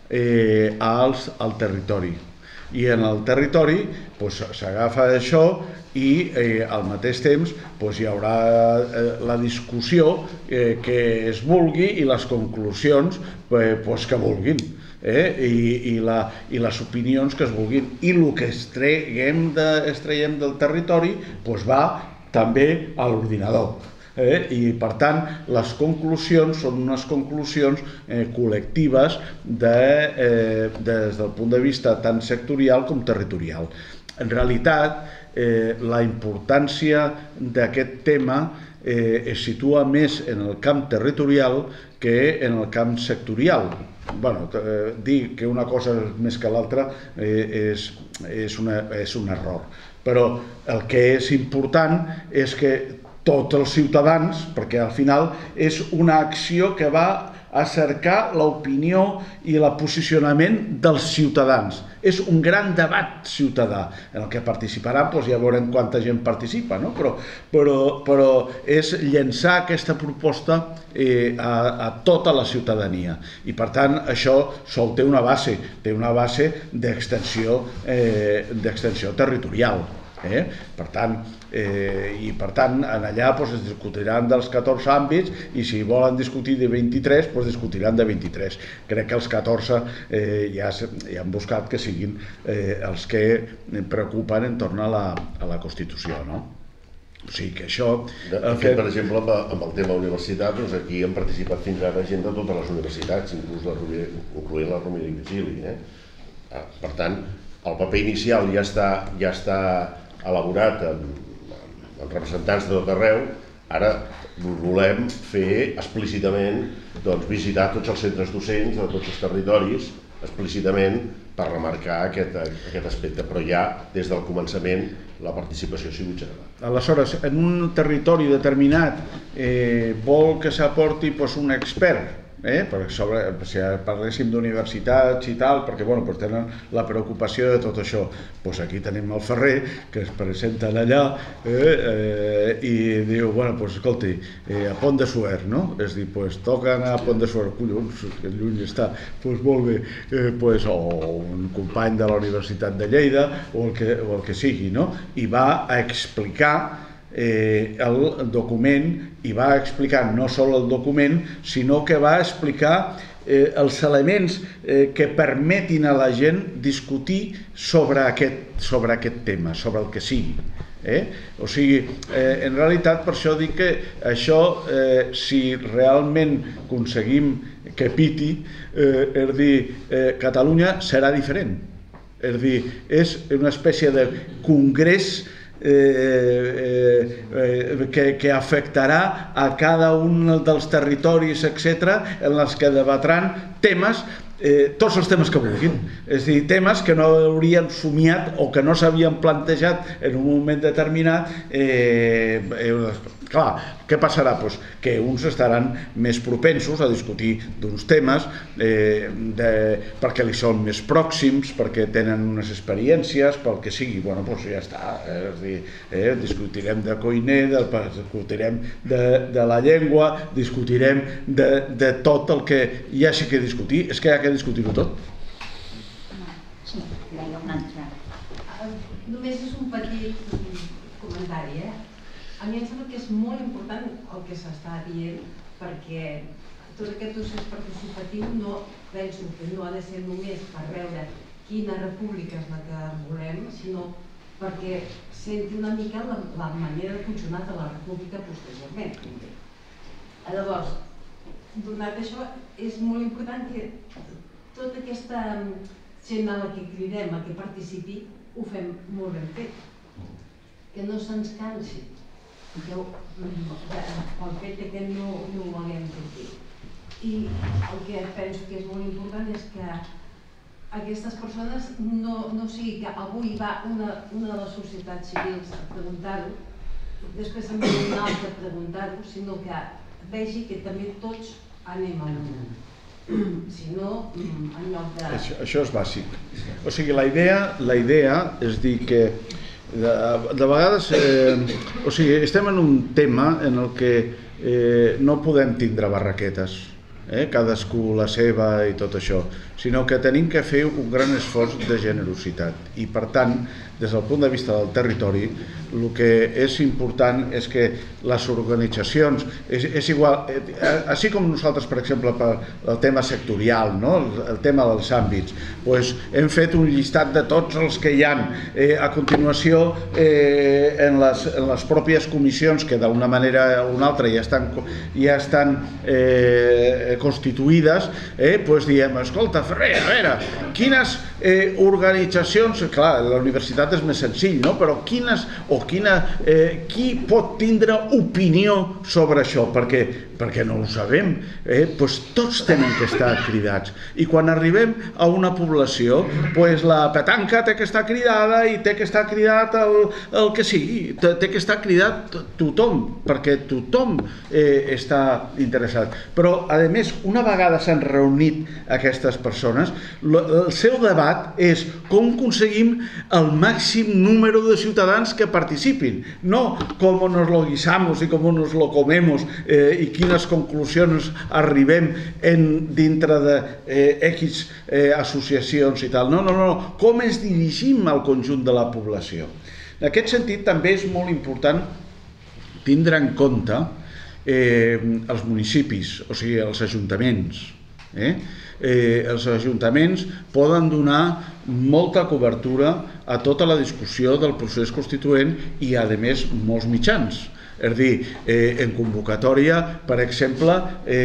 al territori. I en el territori s'agafa això i al mateix temps hi haurà la discussió que es vulgui i les conclusions que vulguin i les opinions que es vulguin. I el que extraiem del territori va també a l'ordinador. I per tant les conclusions són unes conclusions col·lectives des del punt de vista tant sectorial com territorial. En realitat la importància d'aquest tema es situa més en el camp territorial que en el camp sectorial. Dir que una cosa és més que l'altra és un error, però el que és important és que tots els ciutadans, perquè al final és una acció que va a cercar l'opinió i el posicionament dels ciutadans. És un gran debat ciutadà en el que participarà, ja veurem quanta gent participa, però és llençar aquesta proposta a tota la ciutadania. I per tant això sol té una base d'extensió territorial. Per tant, allà es discutiran dels 14 àmbits i si volen discutir de 23, discutiran de 23. Crec que els 14 ja han buscat que siguin els que preocupen entorn a la Constitució. O sigui que això... De fet, per exemple, amb el tema universitat, aquí han participat fins ara gent de totes les universitats, incloent la Rovira i Virgili. Per tant, el paper inicial ja està elaborat amb representants de tot arreu. Ara volem fer explícitament visitar tots els centres docents de tots els territoris explícitament per remarcar aquest aspecte, però ja des del començament la participació ha sigut general. Aleshores, en un territori determinat vol que s'aporti un expert, si parléssim d'universitats i tal, perquè tenen la preocupació de tot això. Aquí tenim el Ferrer, que es presenten allà i diu, escolti, a Pont de Suert, és dir, toca anar a Pont de Suert, collons, que lluny està, molt bé, o un company de la Universitat de Lleida, o el que sigui, i va a explicar el document i va explicar no sol el document, sinó que va explicar els elements que permetin a la gent discutir sobre aquest tema, sobre el que sigui. O sigui, en realitat, per això dic que això, si realment aconseguim que piti, és dir, Catalunya serà diferent. És dir, és una espècie de congrés que afectarà a cada un dels territoris, etc., en els que debatran temes, tots els temes que vulguin. És a dir, temes que no haurien somiat o que no s'havien plantejat en un moment determinat. Clar, què passarà? Que uns estaran més propensos a discutir d'uns temes perquè li són més pròxims, perquè tenen unes experiències, pel que sigui. Ja està. És a dir, discutirem de Koiné, discutirem de la llengua, discutirem de tot el que hi hagi que discutir. És que hi ha que discutir-ho tot. Sí, deia un altre. Només és un petit comentari, A mi em sembla que és molt important el que s'està dient, perquè tot aquest procés participatiu penso que no ha de ser només per veure quina república és la que volem, sinó perquè senti una mica la manera de funcionar de la república posteriorment. Llavors, donat això, és molt important que tota aquesta gent a la que cridem a que participi ho fem molt ben fet, que no se'ns cansi pel fet que no ho haguem sentit. I el que penso que és molt important és que aquestes persones no sigui que avui va una de les societats civils a preguntar-ho, després en ve una altra a preguntar-ho, sinó que vegi que també tots anem a l'una. Si no, en lloc de... Això és bàsic. O sigui, la idea és dir que de vegades, o sigui, estem en un tema en el que no podem tindre barraquetes, cadascú la seva i tot això, sinó que tenim que fer un gran esforç de generositat i, per tant, des del punt de vista del territori, el que és important és que les organitzacions, és igual, així com nosaltres, per exemple, per el tema sectorial, el tema dels àmbits, hem fet un llistat de tots els que hi ha. A continuació, en les pròpies comissions, que d'una manera o una altra ja estan constituïdes, diem, escolta, Ferrer, a veure, quines organitzacions, clar, la universitat és més senzill, però qui pot tindre opinió sobre això? Perquè no ho sabem. Tots tenen que estar cridats. I quan arribem a una població, la petanca té que estar cridada i té que estar cridat el que sigui. Té que estar cridat tothom, perquè tothom està interessat. Però, a més, una vegada s'han reunit aquestes persones, el seu debat és com aconseguim el màxim número de ciutadans que participin, no com nos lo guisamos i com nos lo comemos i quines conclusions arribem dintre de X associacions i tal. No, com ens dirigim al conjunt de la població. En aquest sentit també és molt important tindre en compte els municipis, o sigui, els ajuntaments. Els ajuntaments poden donar molta cobertura a tota la discussió del procés constituent i, a més, molts mitjans. És a dir, en convocatòria, per exemple,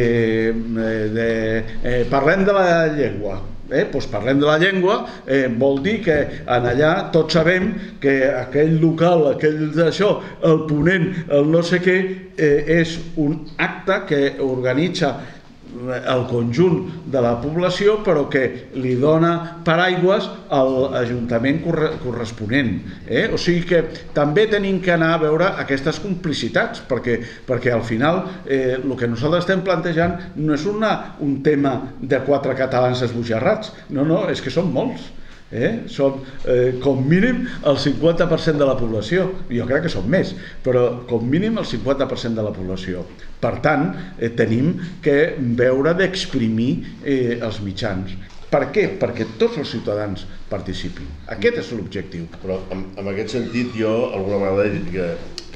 parlem de la llengua. Parlem de la llengua vol dir que allà tots sabem que aquell local, aquell d'això, el ponent, el no sé què, és un acte que organitza el conjunt de la població, però que li dona paraigües a l'Ajuntament corresponent. O sigui que també tenim que anar a veure aquestes complicitats, perquè al final el que nosaltres estem plantejant no és un tema de 4 catalans esbojarrats, no, és que són molts. Són com mínim el 50% de la població. Jo crec que són més, però com mínim el 50% de la població. Per tant, tenim que veure d'exprimir els mitjans. Per què? Perquè tots els ciutadans participin. Aquest és l'objectiu. Però en aquest sentit jo alguna vegada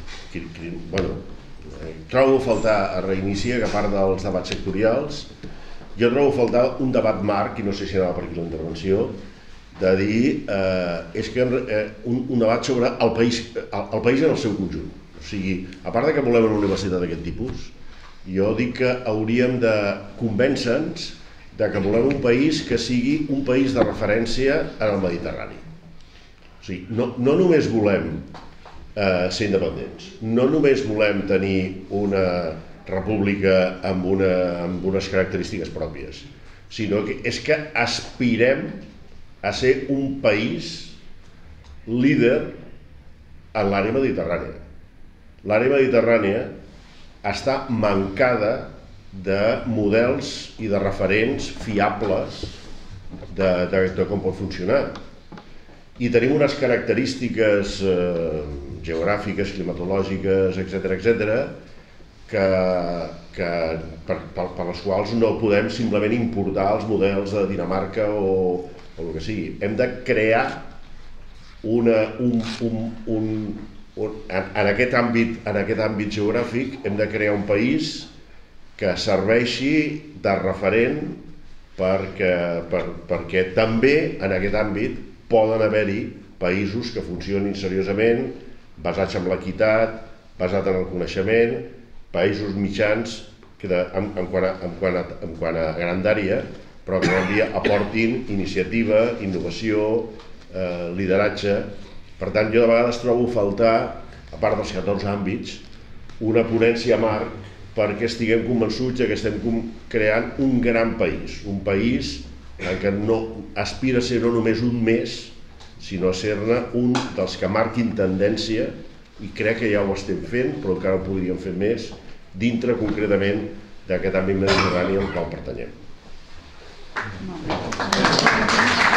trobo a faltar a Reinicia, que a part dels debats sectorials, jo trobo a faltar un debat marc, i no sé si anava per aquí la intervenció, de dir, és que un debat sobre el país en el seu conjunt. O sigui, a part que volem una universitat d'aquest tipus, jo dic que hauríem de convèncer-nos que volem un país que sigui un país de referència en el Mediterrani. O sigui, no només volem ser independents, no només volem tenir una república amb unes característiques pròpies, sinó que és que aspirem a ser un país líder en l'àrea mediterrània. L'àrea mediterrània està mancada de models i de referents fiables de com pot funcionar. I tenim unes característiques geogràfiques, climatològiques, etc., per les quals no podem simplement importar els models de Dinamarca o el que sigui. Hem de crear en aquest àmbit geogràfic, hem de crear un país que serveixi de referent perquè també en aquest àmbit poden haver-hi països que funcionin seriosament, basats en l'equitat, basats en el coneixement, països mitjans en quant a grandària, però que en dia aportin iniciativa, innovació, lideratge. Per tant, jo de vegades trobo a faltar, a part dels 14 àmbits, una ponència marc perquè estiguem convençuts que estem creant un gran país, un país en què no aspira a ser no només un més, sinó a ser-ne un dels que marquin tendència, i crec que ja ho estem fent, però encara ho podríem fer més, dintre concretament d'aquest àmbit mediterrani al qual pertanyem. Molt bé.